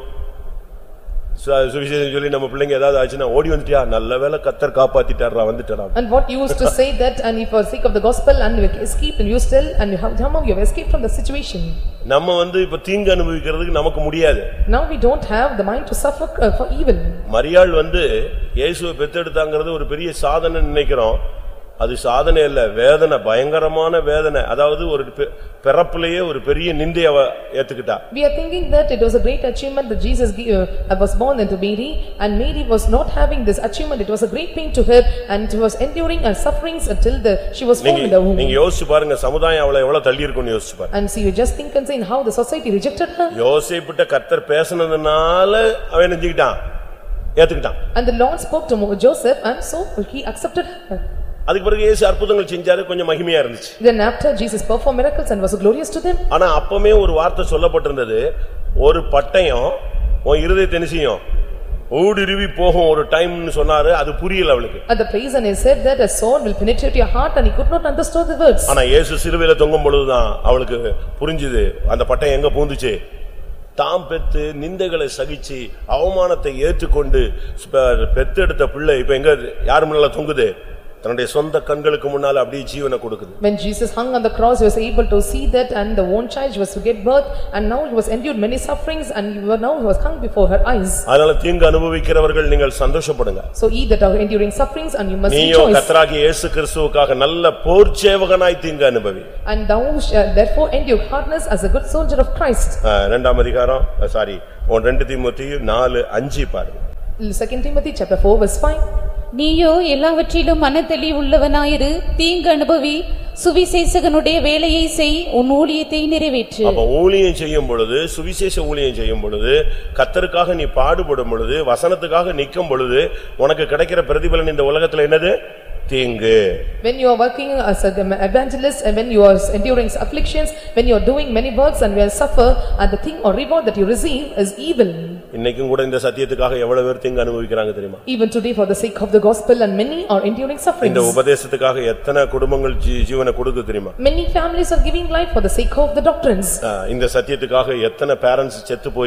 சுவிசேஷம் சொல்லி நம்ம பிள்ளைங்க ஏதாவது ஆச்சுனா ஓடி வந்துட்டியா நல்ல வேளை கர்த்தர் காப்பாத்திட்டாரா வந்துட்டடா. And what you used to say that and if for sake of the gospel and you escape and you still and you have somehow you have escaped from the situation. நம்ம வந்து இப்ப தீங்கு அனுபவிக்கிறதுக்கு நமக்கு முடியாது. Now we don't have the mind to suffer uh, for evil. மரியாள் வந்து இயேசுவை பெத்தெடுத்தாங்கிறது ஒரு பெரிய சாதனை நினைக்கிறோம். அது சாதனை இல்ல, வேதனை, பயங்கரமான வேதனை. அதாவது ஒரு பிறப்பிலேயே ஒரு பெரிய நிந்தையை ஏத்துக்கிட்டா. We are thinking that it was a great achievement that Jesus uh, was born into Mary and Mary was not having this achievement. It was a great pain to her and she was enduring and sufferings until the she was formed in the womb. நீங்க யோசிச்சு பாருங்க சமுதாயம் அவளை எவ்வளவு தள்ளி இருக்குன்னு யோசிச்சு பாருங்க. And see you just think and say how the society rejected her. யோசேப்பிட்ட கர்த்தர் பேசினதுனால அவன் நெஞ்சிட்டான், ஏத்துக்கிட்டான். And the Lord spoke to Joseph and so he accepted her. அதுக்கு பிறகு இயேசு அற்புதங்கள் செஞ்சாரு, கொஞ்சம் மகிமையா இருந்துச்சு. Then after Jesus performed miracles and was glorious to them. ஆனா அப்பமே ஒரு வார்த்தை சொல்லப்பட்டிருந்தது, ஒரு பட்டயம் உன் இருதயத்தை என்ன செய்யும்? ஊடுருவி போகும் ஒரு டைம்னு சொன்னாரு. அது புரியல அவளுக்கு. At the place and he said that a sword will penetrate your heart and he could not understand the words. ஆனா இயேசு சிலுவையில தொங்கும் பொழுதுதான் அவளுக்கு புரிஞ்சுது அந்த பட்டயம் எங்க பூந்துச்சு. தாம் பெத்து நிந்தைகளை சகிச்சு அவமானத்தை ஏற்றுக்கொண்டு பெத்தெடுத்த பிள்ளை இப்ப எங்க யார் முன்னால தொங்குது? தன்னுடைய சொந்த கண்களுக்கு முன்னால அப்படியே ஜீவனை கொடுக்குது. When Jesus hung on the cross he was able to see that and the own child was to get birth and now he was endured many sufferings and he was now he was hung before her eyes. அதனால தீங்கு அனுபவிக்கிறவர்கள் நீங்கள் சந்தோஷப்படுங்க. So ye that are enduring sufferings and you must rejoice. நீயோ கர்த்தராகிய இயேசு கிறிஸ்துவுக்காக நல்ல போர் சேவகனாய் தீங்கு அனுபவி. And thou shalt therefore endure hardness as a good soldier of Christ. இரண்டாம் அதிகாரம் சாரி இரண்டு தீமோத்தேயு நான்கு ஐந்து பாருங்க. Second Timothy chapter four verse five. நீயோ எல்லாவற்றிலும் மனதெளி உள்ளவனாயிரு, தீங்கு அனுபவி, சுவிசேஷகனுடைய வேலையை செய், உன் ஊழியத்தை நிறைவேற்று. அப்ப ஊழியம் செய்யும் பொழுது, சுவிசேஷ ஊழியம் செய்யும் பொழுது, கர்த்தருக்காக நீ பாடுபடும் பொழுது, வசனத்துக்காக நிற்கும் பொழுது உனக்கு கிடைக்கிற பிரதிபலன் இந்த உலகத்துல என்னது? தீங்கு. When you are working as an evangelist and when you are enduring afflictions, when you are doing many works and will suffer and the thing or reward that you receive is evil. இன்னைக்கும் கூட இந்த சத்தியத்துக்காக எவ்வளவு பேர் தீங்கு அனுபவிக்கறாங்க தெரியுமா? Even today for the sake of the gospel and many are enduring sufferings. இந்த உபதேசத்துக்காக எத்தனை குடும்பங்கள் ஜீவனை கொடுக்குது தெரியுமா? Many families are giving life for the sake of the doctrines. இந்த சத்தியத்துக்காக எத்தனை parents செத்து போய்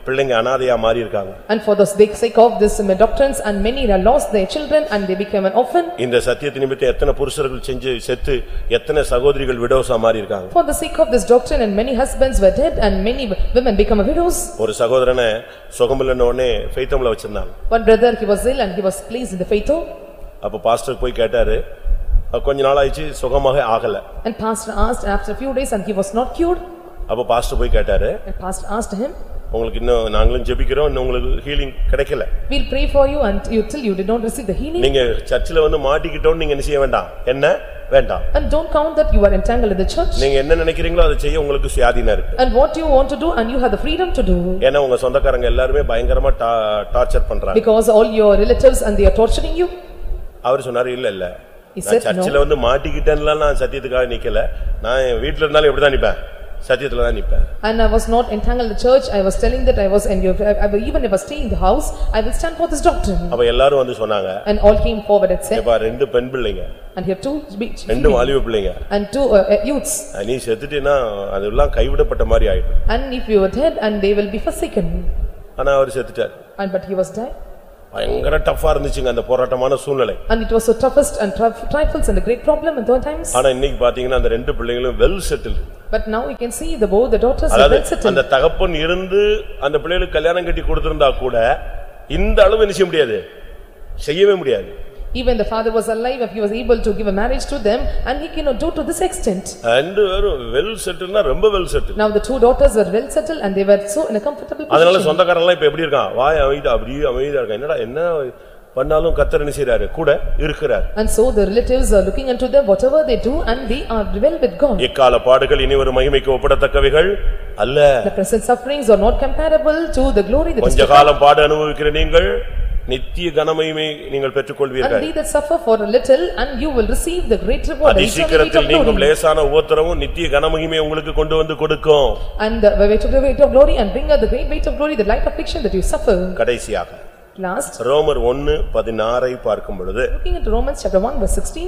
பிள்ளைங்க அனாதையா மாறி இருக்காங்க. And for the sake of this doctrines and many have lost their children and they became an orphan. இந்த சத்தியத்தின் நிமித்தம் எத்தனை புருஷர்கள் செஞ்சு செத்து எத்தனை சகோதரிகள் விடோஸா மாறி இருக்காங்க. For the sake of this doctrine and many husbands were dead and many women become widows. ஒரு சகோதரனை சுகமில்லன உடனே ஃபெய்த்தோம்ல வச்சிருந்தாங்க. One brother he was ill and he was placed in the faith home. அப்ப பாஸ்டர் போய் கேட்டாரு, கொஞ்ச நாள் ஆயிச்சு சுகமாக ஆகல. And pastor asked after a few days and he was not cured. அப்ப பாஸ்டர் போய் கேட்டாரு, and pastor asked him, உங்களுக்கு இன்னும் நாங்களும் ஜெபிக்கிறோம், இன்னும் உங்களுக்கு ஹீலிங் கிடைக்கல. We'll pray for you and you till you did not receive the healing. நீங்க சர்ச்சில வந்து மாட்டிக்கிட்டோம் நீங்க என்ன செய்ய வேண்டாம், என்ன வேண்டாம். And don't count that you are entangled in the church. நீங்க என்ன நினைக்கிறீங்களோ அதை செய்ய உங்களுக்கு சுயாதீனம் இருக்கு. And what you want to do and you have the freedom to do. ஏன்னா உங்க சொந்தக்காரங்க எல்லாரும் பயங்கரமா டார்ச்சர் பண்றாங்க. Because all your relatives and they are torturing you. அவர் சொன்னாரு, இல்ல இல்ல நான் சர்ச்சில வந்து மாட்டிக்கிட்டேன்ல, நான் சத்தியத்துக்காக நிக்கல, நான் வீட்ல இருந்தாலும் எப்படி தான் நிப்பேன், சத்தியத்துல தான் நிப்பேன். And I was not entangled in the church, I was telling that I was and I will even if I stay in the house I will stand for this doctrine. அப்ப எல்லாரும் வந்து சொன்னாங்க, and all came forward and said, ஏப்பா ரெண்டு பெண் பிள்ளைங்க and here two ரெண்டு வாலிப பிள்ளைங்க and two uh, uh, youths, நீ செத்துட்டேனா அதெல்லாம் கைவிடப்பட்ட மாதிரி ஆயிடும். and if you are dead and they will be forsaken. ஆனா அவர் செத்துட்டார். and but he was dead. பயங்கர டஃபா இருந்துச்சுங்க அந்த போராட்டமான சூழ்நிலை. and it was so toughest and trifles and a great problem at those times. ஆனா இன்னைக்கு பாத்தீங்கன்னா அந்த ரெண்டு பிள்ளைகளும் well settled. but now you can see the both the daughters are well settled. அந்த தகப்பன் இருந்து அந்த பிள்ளைகளுக்கு கல்யாணம் கட்டி கொடுத்திருந்தா கூட இந்த அளவு என்ன செய்ய முடியாது, செய்யவே முடியாது. even the father was alive, if he was able to give a marriage to them and he cannot do to this extent. and well settled na romba well settled. now the two daughters were well settled and they were so in a comfortable position. அதனால சொந்தக்காரங்க இப்ப எப்படி இருக்கான், வாய் அமைதி அப்படியே அமைதியா இருக்கான், என்னடா என்ன பண்ணாலும் கர்த்தர் என்ன செய்றாரு, கூட இருக்கிறார். and so the relatives are looking into them whatever they do and they are well with God. இக்கால பாடுகள் இனி ஒரு மகிமைக்கு ஒப்பிடத்தக்கவைகள் அல்ல. the present sufferings are not comparable to the glory that is கொஞ்ச காலம் பாடு அனுபவிக்கிற நீங்கள் நித்திய கனமகிமை நீங்கள் பெற்றுக்கொள்வீர்கள். and they that suffer for a little and you will receive the great reward. அதிசீக்கிரத்தில் நீங்கும் லேசான உபத்திரவம் நித்திய கனமகிமை உங்களுக்கு கொண்டு வந்து கொடுக்கும். and the weight of the weight of glory and bring out the great weight of glory, the light affliction that you suffer. கடைசியாக last ரோமர் ஒன்று பதினாறு ஐ பார்க்கும் பொழுது, looking at Romans chapter one verse sixteen,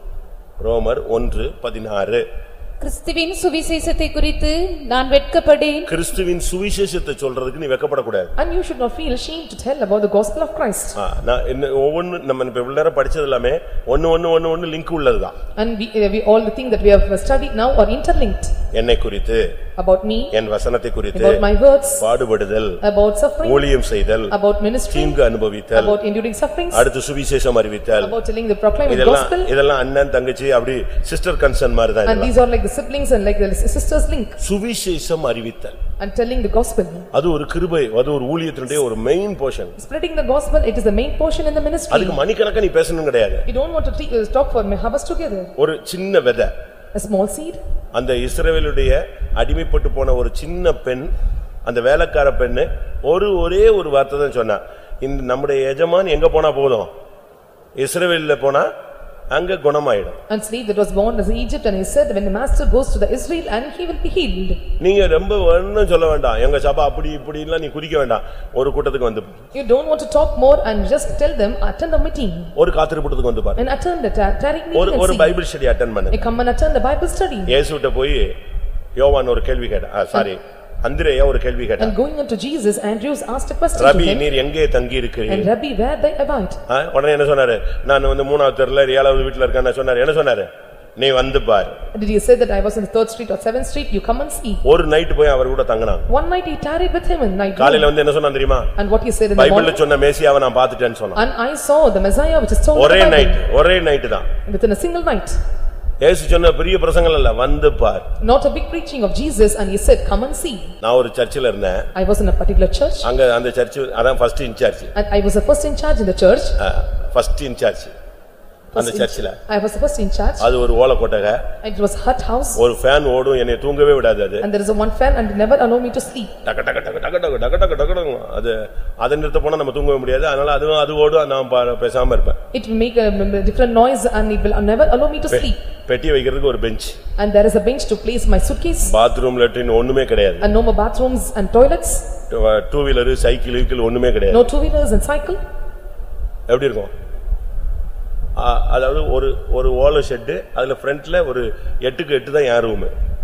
ரோமர் ஒன்று பதினாறு, கிறிஸ்துவின் சுவிசேஷத்தை குறித்து நான் வெட்கப்படேன். கிறிஸ்துவின் சுவிசேஷத்தை சொல்றதுக்கு நீ வெட்கப்படக்கூடாது. and you should not feel ashamed to tell about the gospel of Christ. நான் என்ன ஒவ்வொரு நம்ம இப்ப இவ்வளவு நேரம் படிச்சது எல்லாமே ஒன்னு ஒன்னு ஒன்னு ஒன்னு லிங்க் உள்ளதுதான். and we, we all the thing that we have studied now are interlinked. என்னை குறித்து, about me, என் வசனத்தை குறித்து, about my words, பாடுபடுதல், about suffering, ஊழியம் செய்தல், about ministry, தீங்கு அனுபவித்தல், about enduring sufferings, அடுத்து சுவிசேஷம் அறிவித்தல், about telling the proclaiming gospel. இதெல்லாம் அண்ணன் தங்கச்சி அப்படி சிஸ்டர் கன்சர்ன் மாதிரி தான். and these are like the siblings and like the sisters link. சுவிசேஷம் அறிவித்தல் and telling the gospel, அது ஒரு கிருபை, அது ஒரு ஊழியத்தினுடைய ஒரு main portion. spreading the gospel, it is the main portion in the ministry. அதுக்கு மணிக்கணக்கா நீ பேசணும் கிடையாது. you don't want to talk for hours together. ஒரு சின்ன விதை, a small seed. அந்த இஸ்ரவேலுடைய அடிமைப்பட்டு போன ஒரு சின்ன பெண், அந்த வேலைக்கார பெண்ணு ஒரு ஒரே ஒரு வார்த்தை தான் சொன்னா, இந்த நம்முடைய எஜமான் எங்க போனா போதும், இஸ்ரவேல்ல போனா அங்க குணமாயிடும். and slave that was born as Egypt, and he said when the master goes to the Israel and he will be healed. நீங்க ரொம்ப ஒண்ணும் சொல்ல வேண்டாம், எங்க சபை அப்படி இப்படி இல்ல நீ குதிக்க வேண்டாம், ஒரு கூட்டத்துக்கு வந்து you don't want to talk more and just tell them attend the meeting. ஒரு காத்திருப்புக்கு வந்து பாரு, and attend the tarrying meeting. ஒரு ஒரு பைபிள் ஸ்டடி அட்டெண்ட் பண்ணு. come and attend the Bible study. இயேசுட்ட போய் யோவான் ஒரு கேள்வி கேட்டா, சாரி அந்திரேயா ஒரு கேள்வி கேட்டா. and going unto Jesus, Andrews asked a question. ரபி நீர் எங்கே தங்கி இருக்கிறீர்? and Rabbi where they abide? உடனே என்ன சொன்னாரு, நான் வந்து மூணாவது தெருல ஏழாவது வீட்ல இருக்கேன்னு சொன்னாரு. என்ன சொன்னாரு, நீ வந்து பார். did he say that I was in the third street or seventh street? you come and see. ஒரு நைட் போய் அவர் கூட தங்கினாங்க. one night he tarried with him in night. காலையில வந்து என்ன சொன்னா தெரியுமா? and what he said in the morning, பைபிள்ல சொன்ன மேசியாவை நான் பார்த்துட்டேன்னு சொன்னான். and I saw the Messiah which is told in the ஒரே Bible. நைட், ஒரே நைட் தான், within a single night. இயேசு சொன்ன பெரிய பிரசங்கம் இல்ல, வந்து பார். not a big preaching of Jesus, and he said come and see. நான் ஒரு சர்ச்சில இருந்தேன். I was in a particular church. அங்க அந்த சர்ச் அதான் first incharge. and I was the first in charge in the church. First incharge அந்த சர்ச்சில. I was the first in charge. அது ஒரு ஓலை கொட்டகை. it was hut house. ஒரு ஃபேன் ஓடும், என்னை தூங்கவே விடாது அது. and there is a one fan and never allow me to sleep. டக டக டக டக டக டக டக டக அது அத நிறுத்த போனா நம்ம தூங்கவே முடியாது. அதனால அது அது ஓடும், நான் பேசாம இருப்பேன். it will make a different noise and it will never allow me to sleep. பெட்டி வைக்கிறதுக்கு ஒரு bench. and there is a bench to place my suitcase. Bathroom latrine ஒண்ணுமே கிடையாது. and no more bathrooms and toilets. Two wheeler cycle vehicle ஒண்ணுமே கிடையாது. no two wheelers and cycle. எப்படி இருக்கும்? அதாவது ஒரு ஒரு ஓலை ஷெட், அதுல ஃப்ரண்ட்ல ஒரு எட்டுக்கு எட்டு தான் என் room.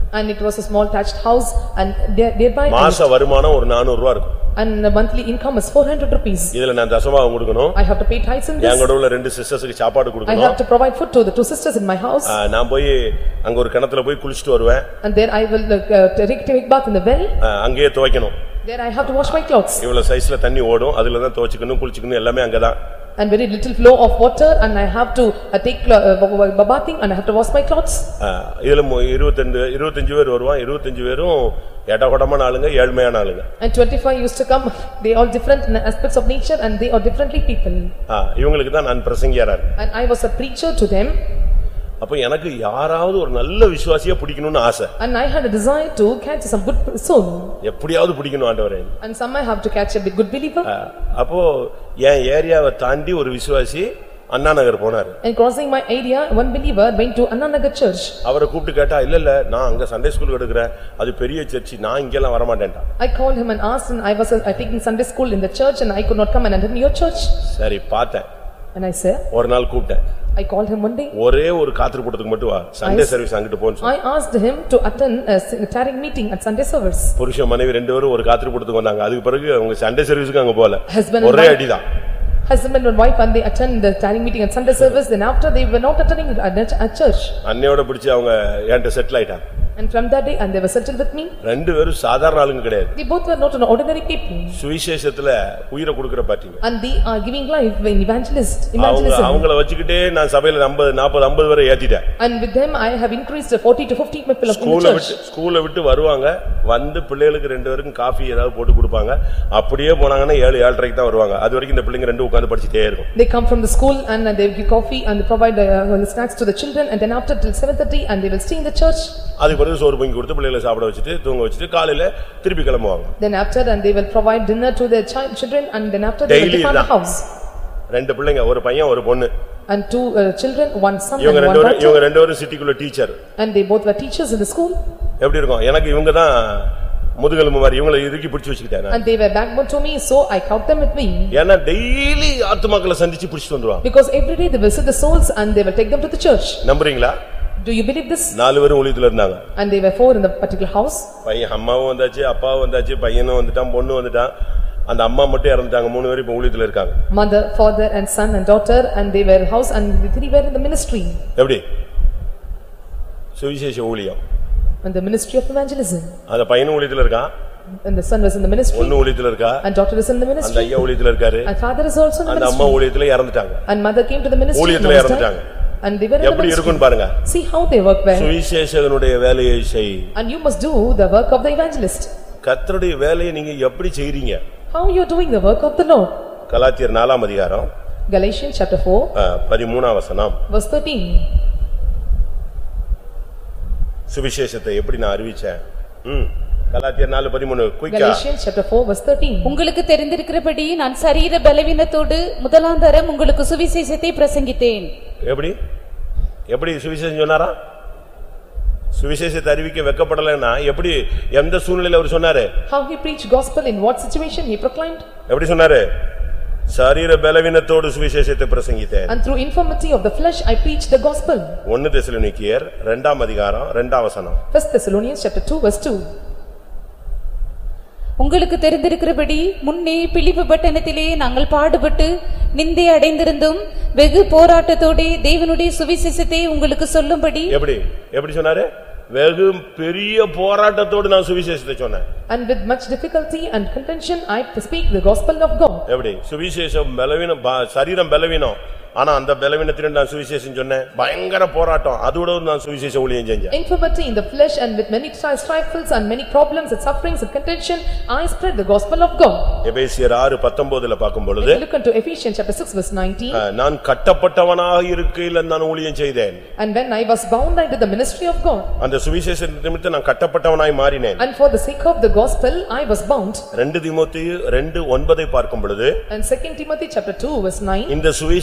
And it was a small thatched house and there- thereby மாச வருமானம் ஒரு நானூறு ரூபாய் இருக்கும். and the monthly income is four hundred rupees. இதுல நான் தசமாகம் கொடுக்கணும். I have to pay tithes in this. எங்கட உள்ள ரெண்டு சிஸ்டர்ஸ்க்கு சாப்பாடு I கொடுக்கணும். have to provide food to the two sisters in my house. ஆ, நான் போய் அங்க ஒரு கிணத்துல போய் குளிச்சிட்டு வருவேன். And there I will uh, take take bath in the well. ஆ, அங்கேயே துவைக்கணும். There I have to wash my clothes. இவ்வளவு சைஸ்ல தண்ணி ஓடும். அதுல தான் துவைச்சுக்கணும் குளிச்சுக்கணும் எல்லாமே அங்கதான். And very little flow of water and I have to uh, take uh, bathing and I have to wash my clothes. ஆ, இதுல இருபத்தி ரெண்டு இருபத்தஞ்சு பேர் வருவான். இருபத்தஞ்சு பேரும் ஏடாகொடமான ஆளுங்க, ஏழ்மையான ஆளுங்க. And twenty-five used to come. They all different in aspects of nature and they are differently people. ஆ, இவங்களுக்கு தான் நான் பிரசங்கியாரா இருக்கேன். And I was a preacher to them. அப்ப எனக்கு யாராவது ஒரு நல்ல விசுவாசியா பிடிக்கணும்னு ஆசை. And I had a desire to catch some good soul. எப்படியாவது பிடிக்கணும் ஆண்டவரே. And some I have to catch a good believer. ஆ, அப்போ என் ஏரியாவை தாண்டி ஒரு விசுவாசி அண்ணா நகர் போனாரு. And crossing my area, one believer went to Anna Nagar church. அவரை கூப்பிட்டு கேட்டா இல்ல இல்ல நான் அங்க சண்டே ஸ்கூல் எடுக்கிறேன். அது பெரிய சர்ச். நான் இங்க எல்லாம் வர மாட்டேன்டா. I called him and asked him, I was uh, taking Sunday school in the church and I could not come and attend your church. சரி பார்த்தேன். And I said, ஒரு நாள் கூப்பிட்டேன். I called him one day. ஒரே ஒரு காத்திரு போடுறதுக்கு மட்டும் வா. சண்டே சர்வீஸ் அங்கிட்டு போன்னு சொன்னான். I asked him to attend a tarrying meeting at Sunday service. புருஷன் மனைவி ரெண்டு பேரும் ஒரு காத்திரு போடுறதுக்கு வந்தாங்க. அதுக்கு பிறகு அவங்க சண்டே சர்வீஸ்க்கு அங்க போல. Husband and ஒரே wife- அடிதான். Husband and wife and they attend the tarrying meeting at Sunday service. Then after they were not attending at at church. அன்னையோட பிடிச்சு அவங்க என்கிட்ட செட்டில் ஆயிட்டாங்க. And from that day and they were settled with me. ரெண்டு பேரும் சாதாரண ஆளுங்க கிடையாது. They both were not an ordinary people. சுவிசேஷத்துல உயிரை கொடுக்கிற பாத்தீங்க. And they are giving life in evangelist, அவங்க evangelism. அவங்கள வச்சுக்கிட்டே நான் சபையில ஐம்பது நாற்பது ஐம்பது வரை ஏத்திட்டேன். And with them I have increased the forty to fifty people of in the ஸ்கூல்ல church. விட்டு ஸ்கூல்ல விட்டு வருவாங்க. வந்து பிள்ளைகளுக்கு ரெண்டு பேருக்கும் காபி ஏதாவது போட்டு கொடுப்பாங்க. அப்படியே போனாங்கன்னா ஏழு ஏழரைக்கு தான் வருவாங்க. அது வரைக்கும் இந்த பிள்ளைங்க ரெண்டு உட்கார்ந்து படிச்சிட்டே இருக்கும். They come from the school and uh, they give coffee and they provide uh, the snacks to the children and then after till seven thirty and they will stay in the church. அதுக்கு பிறகு சோறு பொங்கி கொடுத்து பிள்ளைகளை சாப்பிட வச்சிட்டு தூங்க வச்சிட்டு காலையில திருப்பி கிளம்புவாங்க. Then after and they will provide dinner to their child children and then after they will depart the house. ரெண்டு பிள்ளைங்க ஒரு பையன் ஒரு பொண்ணு. And two uh, children, one son and இவங்க one ரெண்டு பேரும் இவங்க daughter. ரெண்டு பேரும் சிட்டிக்குள்ள teacher. And they both were teachers in the school. எப்படி இருக்கும்? எனக்கு இவங்க தான் முதுகெலும்பு மாதிரி இவங்களை இறுக்கி பிடிச்சு வச்சிட்டேன். And they were backbone to me so I caught them with me. ஏன்னா டெய்லி ஆத்துமாக்களை சந்திச்சு பிடிச்சிட்டு வந்துருவாங்க. Because every day they visit the souls and they will take them to the church. நம்புறீங்களா? Do you believe this? நாலு பேரும் ஊழியத்துல இருந்தாங்க. And they were four in the particular house. பையன் அம்மாவும் வந்தாச்சு, அப்பாவும் வந்தாச்சு, பையனும் வந்துட்டான், பொண்ணு வந்துட்டான். அந்த அம்மா மட்டும் இறந்துட்டாங்க. மூணு பேரும் இப்ப ஊழியத்துல இருக்காங்க. Mother, father and son and daughter and they were house and the three were in the ministry. எப்படி? சுவிசேஷ ஊழியம். And the ministry of evangelism. அந்த பையனும் ஊழியத்துல இருக்கான். And the son was in the ministry. பொண்ணு ஊழியத்துல இருக்கா. And daughter is in the அந்த ministry. ஐயா ஊழியத்துல இருக்காரு. And father is also in the அந்த அம்மா ministry. ஊழியத்துல இறந்துட்டாங்க. And mother came to the ministry. ஊழியத்துல and was இறந்துட்டாங்க. died. And they were in the எப்படி ministry. இருக்குன்னு பாருங்க. See how they work well. சுவிசேஷகனுடைய வேலையை செய். And you must do the work of the evangelist. கர்த்தருடைய வேலையை நீங்க எப்படி செய்றீங்க? How you are doing the work of the Lord? கலாத்தியர் நாலாம் அதிகாரம் Galatians chapter four பதிமூன்றாம் வசனம். verse thirteen. சுவிசேஷத்தை எப்படி நான் அறிவிச்சேன்? ம் கலாத்தியர் நாலு பதிமூன்று குயிக்கா. Galatians chapter four verse thirteen. உங்களுக்கு தெரிந்திருக்கிறபடி நான் சரீர பலவீனத்தோடு முதலாம் தரம் உங்களுக்கு சுவிசேஷத்தை பிரசங்கித்தேன். எப்படி எப்படி சுவிசேஷம் சொன்னாரா? சுவிசேஷத்தை அறிவிக்க வெட்கப்படலைன்னா எப்படி எந்த சூழ்நிலையில அவர் சொன்னாரு? How he preached gospel, in what situation he proclaimed? எப்படி சொன்னாரு? சரீர பலவீனத்தோடு சுவிசேஷத்தை பிரசங்கித்தேன். And through infirmity of the flesh I preached the gospel. ஒன்று தெசலோனிக்கேயர் இரண்டாம் அதிகாரம் இரண்டாம் வசனம். First Thessalonians chapter two verse two. உங்களுக்கு தெரிந்திருக்கிறபடி முன்னே பிலிப்பு பட்டணத்திலே நாங்கள் பாடுபட்டு நிந்தை அடைந்திருந்தும் வெகு போராட்டத்தோடு தேவனுடைய சுவிசேஷத்தை உங்களுக்கு சொல்லும்படி. எப்படி எப்படி சொன்னாரு? வெகு பெரிய போராட்டத்தோடு நான் சுவிசேஷத்தை சொன்னேன். And with much difficulty and contention I speak the gospel of God. எப்படி? சுவிசேஷம் பலவீனம், சரீரம் பலவீனம், ஆனா அந்த பலவீனத்திலே நான் சுவிசேஷம் சொன்னேன். பயங்கர போராட்டம், அதோட நான் சுவிசேஷ ஊழியம் செஞ்சேன். Infirmity in the flesh and with many trials and many problems and sufferings and contention I spread the gospel of God. எபேசியர் ஆறு பத்தொன்பதுல பார்க்கும் பொழுது, look into Ephesians chapter six verse nineteen. நான் கட்டப்பட்டவனாக இருக்கையில் நான் ஊழியம் செய்தேன். And when I was bound unto the ministry of God. அந்த சுவிசேஷ நிமித்தம் நான் கட்டப்பட்டவனாய் மாறினேன். And for the sake of the gospel I was bound. ரெண்டு தீமோத்தேயு ரெண்டு ஒன்பதை பார்க்கும் பொழுது, and second Timothy chapter two verse nine. இந்த சுவிசேஷத்தின்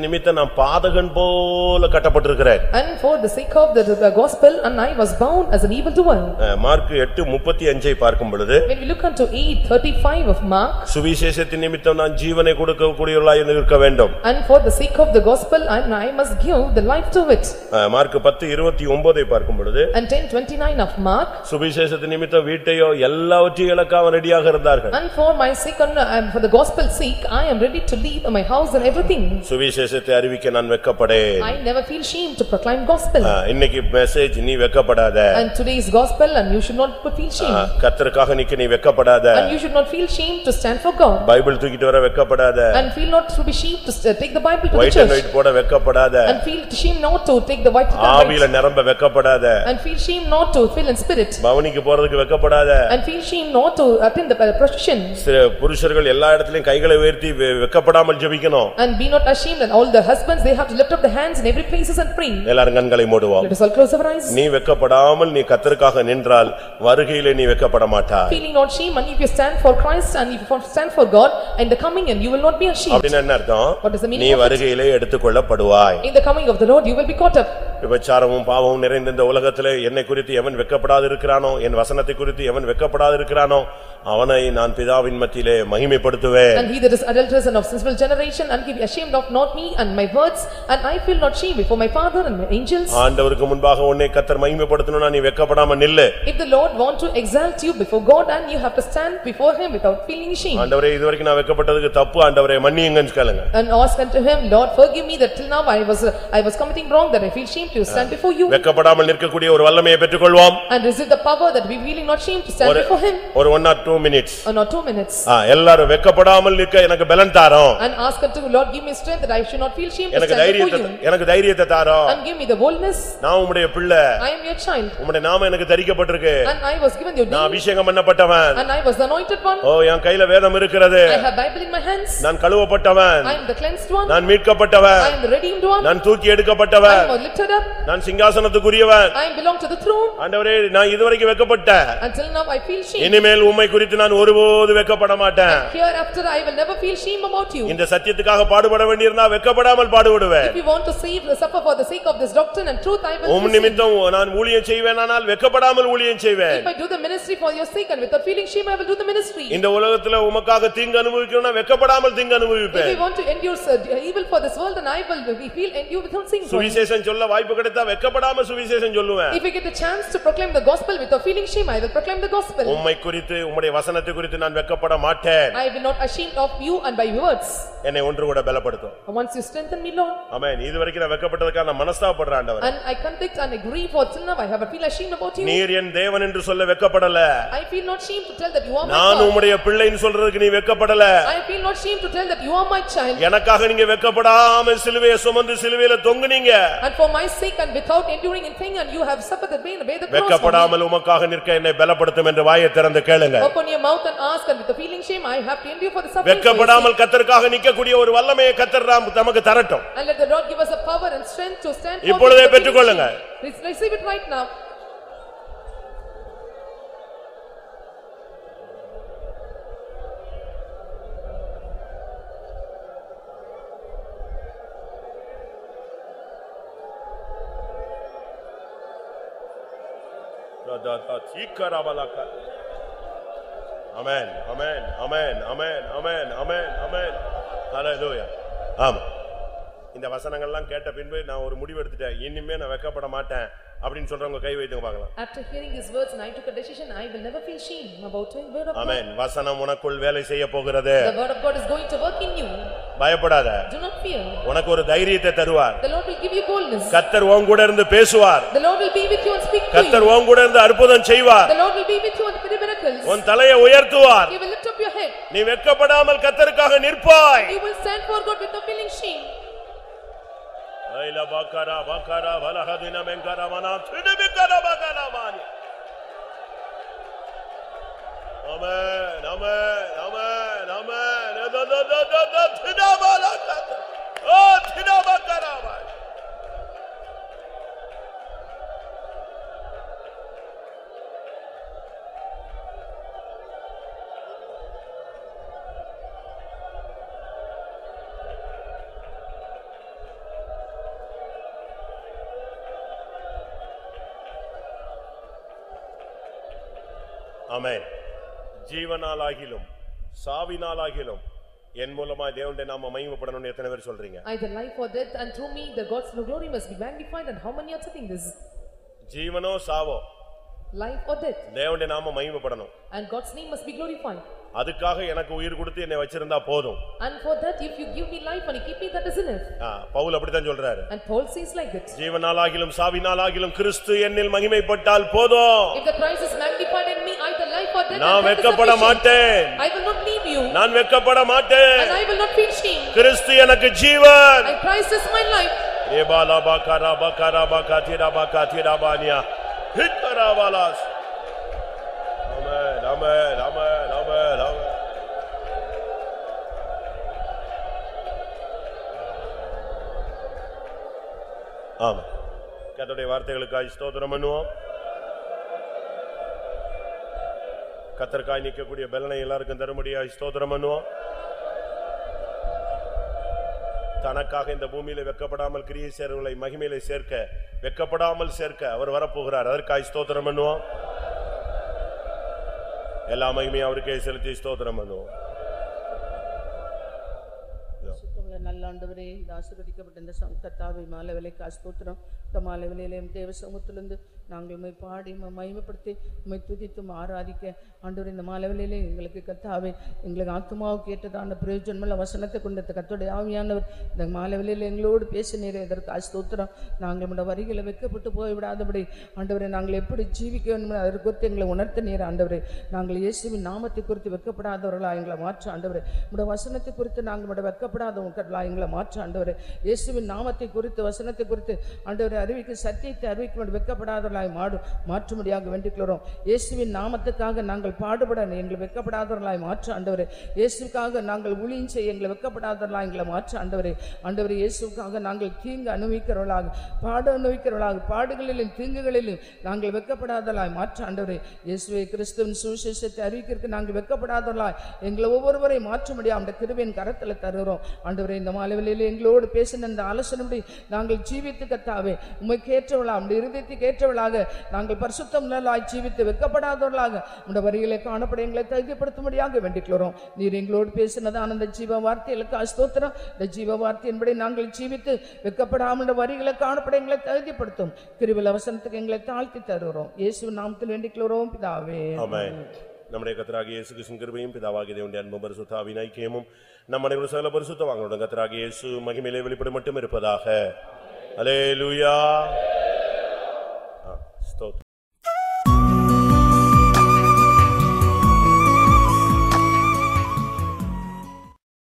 நிமித்தம் நான் பாதகன் போல கட்டப்பட்டிருக்கிறேன். And for the sake of the, the gospel and I was bound as an evildoer. Mark எட்டு முப்பத்தைந்து ஐ பார்க்கும் பொழுது when we look unto eight thirty-five of Mark, சுவிசேஷத்தின் நிமித்தம் நான் ஜீவனை கொடுக்க கூடியவளாய் இருக்க வேண்டும். and for the sake of the gospel and I must give the life to it. Mark பத்து இருபத்தி ஒன்பது ஐ பார்க்கும் பொழுது and ten twenty-nine of Mark, சுவிசேஷத்தின் நிமித்தம் வீட்டையோ எல்லாவற்றையும் இழக்க ரெடியாக இருந்தார்கள். and for my sake and for the gospel's sake I am ready to leave my house and everything. சுவிசேஷத்தை அறிவிக்க நான் வெட்கப்படேன். I never feel shame to proclaim gospel. இன்னைக்கு மெசேஜ் நீ வெட்கப்படாத. and today's gospel and you should not feel shame. கர்த்தருக்காக நிக்க நீ வெட்கப்படாத. and you should not feel shame to stand for God. Bible தூக்கிட்டு வர வெட்கப்படாத. and feel not to be shame to take the Bible to white the church. white and white போட வெட்கப்படாத. and feel shame not to take the white and ஆவியில நிரம்ப வெட்கப்படாத. and feel shame not to fill in spirit. பவனிக்கு போறதுக்கு வெட்கப்படாத. and feel shame not to attend the procession. புருஷர்கள் எல்லா இடத்திலும் கைகளை உயர்த்தி வெட்கப்படாமல் ஜெபிக்கணும். and be not ashamed, and all the husbands they have to lift up the hands in every places and pray. எல்லாரும் கண்களை மூடுவோம். let us all close our eyes. நீ வெட்கப்படாமல் நீ கர்த்தருக்காக நின்றால் வருகையிலே நீ வெட்கப்பட மாட்டாய். feeling not shame, and if you stand for Christ and if you stand for God in the coming and you will not be ashamed. அப்படினா என்ன அர்த்தம்? what is the meaning? நீ வருகையிலே எடுத்துக்கொள்ளப்படுவாய். in the coming of the Lord you will be caught up. விபச்சாரமும் பாவமும் நிறைந்த இந்த உலகத்திலே என்னை குறித்து எவன் வெட்கப்படாது இருக்கிறானோ, என் வசனத்தை குறித்து எவன் வெட்கப்படாது இருக்கிறானோ அவனை நான் பிதாவின் மத்தியிலே மகிமைப்படுத்துவேன். and he that is adulterous and of sinful generation and he be ashamed of not me and my words, and I feel not shame before my Father and my angels. ஆண்டவருக்கு முன்பாக உன்னை கர்த்தர் மகிமைப்படுத்தணும்னா நீ வெட்கப்படாம நில்லு. if the Lord want to exalt you before God and you have to stand before him without feeling shame. ஆண்டவரே இதுவரைக்கும் நான் வெட்கப்பட்டதுக்கு தப்பு ஆண்டவரே மன்னியுங்கன்னு கேளுங்க. and ask unto him, Lord forgive me that till now I was uh, I was committing wrong, that I feel shame to stand before you. வெட்கப்படாமல் நிற்கக்கூடிய ஒரு வல்லமையை பெற்றுக்கொள்வோம். and receive the power that we feeling not shame to stand before him. ஒரு one or two minutes. or not two minutes. ஆ எல்லாரும் வெட்கப்படாமல் நிற்க எனக்கு பலன் தாரும். and ask unto Lord give me strength that I should not feel shame to எனக்கு stand before தைரியத்தை you. எனக்கு தைரியத்தை தாரும். and give me the boldness. நான் உம்முடைய பிள்ளை. I am your child. உம்முடைய நாமம் எனக்கு தரிக்கப்பட்டிருக்கு. and I was given your name. நான் அபிஷேகம் பண்ணப்பட்டவன். and I was the anointed one. ஓ என் கையில வேதம் இருக்கிறது. I have Bible in my hands. நான் கழுவப்பட்டவன். I am the cleansed one. நான் மீட்கப்பட்டவன். I am the redeemed one. நான் தூக்கி எடுக்கப்பட்டவன். I am lifted up. நான் சிங்காசனத்துக்குரியவன். I belong to the throne. ஆண்டவரே நான் இதுவரைக்கும் வெட்கப்பட்டேன். until now I feel shame. இனிமேல் உம்மை குறித்து நான் ஒருபோது வெட்கப்பட மாட்டேன். hereafter I will never feel shame about you. இந்த சத்தியத்துக்காக பாடுபட வேண்டியிருந்தா வெட்கப்படாமல் பாடுபடுவேன். if you want to save the suffer for the sake of this doctrine and truth I will. உம் நிமித்தம் நான் ஊழியம் செய்வேனானால் வெட்கப்படாமல் ஊழியம் செய்வேன். if I do the ministry for your sake and without feeling shame I will do the ministry. இந்த உலகத்துல உமக்காக தீங்கு அனுபவிக்கணும்னா வெட்கப்படாமல் தீங்கு அனுபவிப்பேன். if you want to endure uh, evil for this world and I will we feel endure without sin. சுவிசேஷம் சொல்ல வாய்ப்பு கிடைத்தா வெட்கப்படாம சுவிசேஷம் சொல்லுவேன். if we get the chance to proclaim the gospel without feeling shame I will proclaim the gospel. உம்மை குறித்து உம்முடைய வசனத்தை குறித்து நான் வெட்கப்பட மாட்டேன். I will not ashamed of you and by words. என்னை ஒன்று கூட பலப்படுத்தும். once you strengthen me Lord. ஆமென். இதுவரைக்கும் நான் வெட்கப்பட்டதற்காக நான் மனஸ்தாபப்படுறேன் ஆண்டவரே. and I convict and agree for till now I have a feel ashamed about you. நீர் என் தேவன் என்று சொல்ல வெட்கப்படல. I feel not shame to tell that you are my நான் God. உம்முடைய பிள்ளைன்னு சொல்றதுக்கு நீ வெட்கப்படல. I feel not shame to tell that you are my child. எனக்காக நீங்க வெட்கப்படாம சிலுவையை சுமந்து சிலுவையில தொங்குனீங்க. and for my sake and without enduring anything and you have suffered the pain bear the cross. வெட்கப்படாமல் உமக்காக நிற்க என்னை பலப்படுத்தும் என்று வாயை திறந்து கேளுங்க. open your mouth and ask, and with the feeling shame I have to endure for the suffering. வெட்கப்படாமல் கர்த்தருக்காக நிக்கக்கூடிய ஒரு வல்லமையை கர்த்தர் நமக்கு தரட்டும். and let the Lord give us the power and strength to stand for. இப்பொழுதே பெற்றுக்கொள்ளுங்க. receive it right now. Amen, amen, amen, amen, amen, amen, amen. Hallelujah. ஆமா. இந்த வசனங்கள்லாம் கேட்ட பின்பு நான் ஒரு முடிவு எடுத்துட்டேன். இனிமே நான் வெட்கப்பட மாட்டேன் அப்படினு சொல்றவங்க கை வைத்துங்க பார்க்கலாம். after hearing these words and I took a decision I will never feel shame about the word of God. Amen. வசனம் உனக்குள் வேலை செய்ய போகிறது. the word of God is going to work in you. பயப்படாத. do not fear. உனக்கு ஒரு தைரியத்தை தருவார். the Lord will give you boldness. கர்த்தர் உன் கூட இருந்து பேசுவார். the Lord will be with you and speak to you. கர்த்தர் உன் கூட இருந்து அற்புதம் செய்வார். the Lord will be with you and do miracles. உன் தலையை உயர்த்துவார். he will lift up your head. நீ வெட்கப்படாமல் கர்த்தருக்காக நிற்பாய். you will stand for God without feeling shame. ஐல Baqarah Baqarah வலஹதின மெங்கரமனா திடுபிக்கர பகரமானி. ஆமென் ஆமென் ஆமென் ஆமென். த த த த த திடபலா ஓ திடபக்கரமா. ஆமென். ஜீவனாலாகிலும் சாவினாலாகிலும் என் மூலமா தேவனுடைய நாம மகிமைப்படணும்னு எத்தனை பேர் சொல்றீங்க? Either life or death, and through me the God's glory must be magnified. And how many are saying this? ஜீவனோ Sao Life or death, தேவனுடைய நாம மகிமைப்படணும். and God's name must be glorified. அதுக்காக எனக்கு உயிர் கொடுத்து என்னை வச்சிருந்தா போதும். And for that, if you give me life and you keep me, that is enough. ஆ, பவுல் அப்படிதான் சொல்றாரு. And Paul says like that. ஜீவனாலாகிலும் சாவினாலாகிலும் கிறிஸ்து என்னில் மகிமைப்பட்டால் போதும். If the Christ is magnified in me, either life or death, நான் and that is வெட்கப்பட sufficient. மாட்டேன். I will not leave you, நான் வெட்கப்பட மாட்டேன். and I will not feel shame. கிறிஸ்து எனக்கு ஜீவன். And Christ is my life. ஏபாலா பகரா பகரா பகதிரா பகதிரா Bania ஹிக்கராவாலாஸ். ஆமென் ஆமென் ஆமென் ஆமென் ஆமென். ஆமென். கர்த்தருடைய வார்த்தைகளுக்காய் ஸ்தோத்திரம் பண்ணுவோம். கர்த்தருக்காய் நிற்கக்கூடிய பலனை எல்லாருக்கும் தரும்படியாய் ஸ்தோத்திரம் பண்ணுவோம். தனக்காக இந்த பூமியில வெட்கப்படாமல் கிரியை சேர்வர்களை மகிமையிலே சேர்க்க, வெட்கப்படாமல் சேர்க்க அவர் வரப்போகிறார். அதற்காய் ஸ்தோத்திரம் பண்ணுவோம். எல்லா மகிமையும் அவருக்கே செலுத்தி ஸ்தோத்திரம் பண்ணுவோம். நல்ல ஆண்டவரே, இந்த ஆசீர்வதிக்கப்பட்ட இந்த கர்த்தாவே மாலை வேளைக்காய் ஸ்தோத்திரம். இந்த மாலை வேளையிலும் தேவ சமூகத்திலிருந்து நாங்கள் உம்மை பாடி மகிமைப்படுத்தி உம்மை துதித்தும் ஆராதிக்க ஆண்டவரே, இந்த மாலை வேளையிலே எங்களுக்கு கர்த்தாவே எங்களுக்கு ஆத்துமாவுக்கு ஏற்றதான பிரயோஜனமுள்ள வசனத்தை கொண்ட கர்த்தருடைய ஆவியானவர் இந்த மாலை வேளையிலே எங்களோடு பேசினீரே, இதற்காக ஸ்தோத்திரம். நாங்கள் நம்முடைய வரிகளை வெட்கப்பட்டு போய்விடாதபடி ஆண்டவரே நாங்கள் எப்படி ஜீவிக்க வேண்டும் அதற்கு குறித்து எங்களை உணர்த்தினீர் ஆண்டவரே. நாங்கள் இயேசுவின் நாமத்தை குறித்து வெட்கப்படாதவர்களா எங்களை மாற்ற ஆண்டவரே. உம்முடைய வசனத்தை குறித்து நாங்கள் நம்முடைய வெட்கப்படாதவர்கள் எங்களை மாற்ற ஆண்டவரே. இயேசுவின் நாமத்தை குறித்து வசனத்தை குறித்து ஆண்டவரை அறிவிக்க, சத்தியத்தை அறிவிக்க வெட்கப்படாதவர்களாய் மாடு மாற்றும்படியாக வேண்டிக்கிறோம். இயேசுவின் நாமத்துக்காக நாங்கள் பாடுபட எங்களை வெட்கப்படாதவர்களாய் மாற்ற ஆண்டவரே. இயேசுக்காக நாங்கள் ஊழியம் செய்ய எங்களை வெட்கப்படாதவர்களாய் எங்களை மாற்ற ஆண்டவரே. ஆண்டவரே, இயேசுக்காக நாங்கள் தீங்கு அனுபவிக்கிறவர்களாக, பாடு அனுபவிக்கிறவர்களாக, பாடுகளிலும் தீங்குகளிலும் நாங்கள் வெட்கப்படாதவர்களாய் மாற்ற ஆண்டவரே. இயேசுவை கிறிஸ்துவின் சுவிசேஷத்தை அறிவிக்கிறதுக்கு நாங்கள் வெட்கப்படாதவர்களாய் எங்களை ஒவ்வொருவரை மாற்ற முடியாது அந்த கிருபையின் கரத்தில் தருகிறோம் ஆண்டவரே. இந்த மாலைவெளியில் எங்களோடு பேசின இந்த ஆலோசனை நாங்கள் ஜீவித்து கர்த்தாவே உம்மை கேட்டவளாக, உம்முடைய இருதயத்தை கேட்டவளாக நாங்கள் பரிசுத்தம் நல்லாய் ஜீவித்து வெட்கப்படாதவர்களாக உம்முடைய வரிகளை காணப்பட எங்களை தைரியப்படுத்தும்படியாக வேண்டிக்கிறோம். நீர் எங்களோடு பேசினதான அந்த ஜீவ வார்த்தைகளுக்கு ஸ்தோத்திரம். இந்த ஜீவ வார்த்தையின்படி நாங்கள் ஜீவித்து வெட்கப்படாமல் வரிகளை காணப்பட எங்களை தைரியப்படுத்தும். கிருபையின் வசனத்துக்கு எங்களை தாழ்த்தி தருகிறோம். இயேசுவின் நாமத்தில் வேண்டிக்கிறோம் பிதாவே, ஆமென். நம்முடைய கர்த்தராகிய இயேசு கிறிஸ்துவின் கிருபையும் பிதாவாகிய தேவனுடைய அன்பும் பரிசுத்த ஆவியின் ஐக்கியமும் நம் அனைவரும் சகல பரிசுத்தவான்களுடன் கர்த்தராகிய இயேசு மகிமையிலே வெளிப்பட மட்டும் இருப்பதாக. அல்லேலூயா.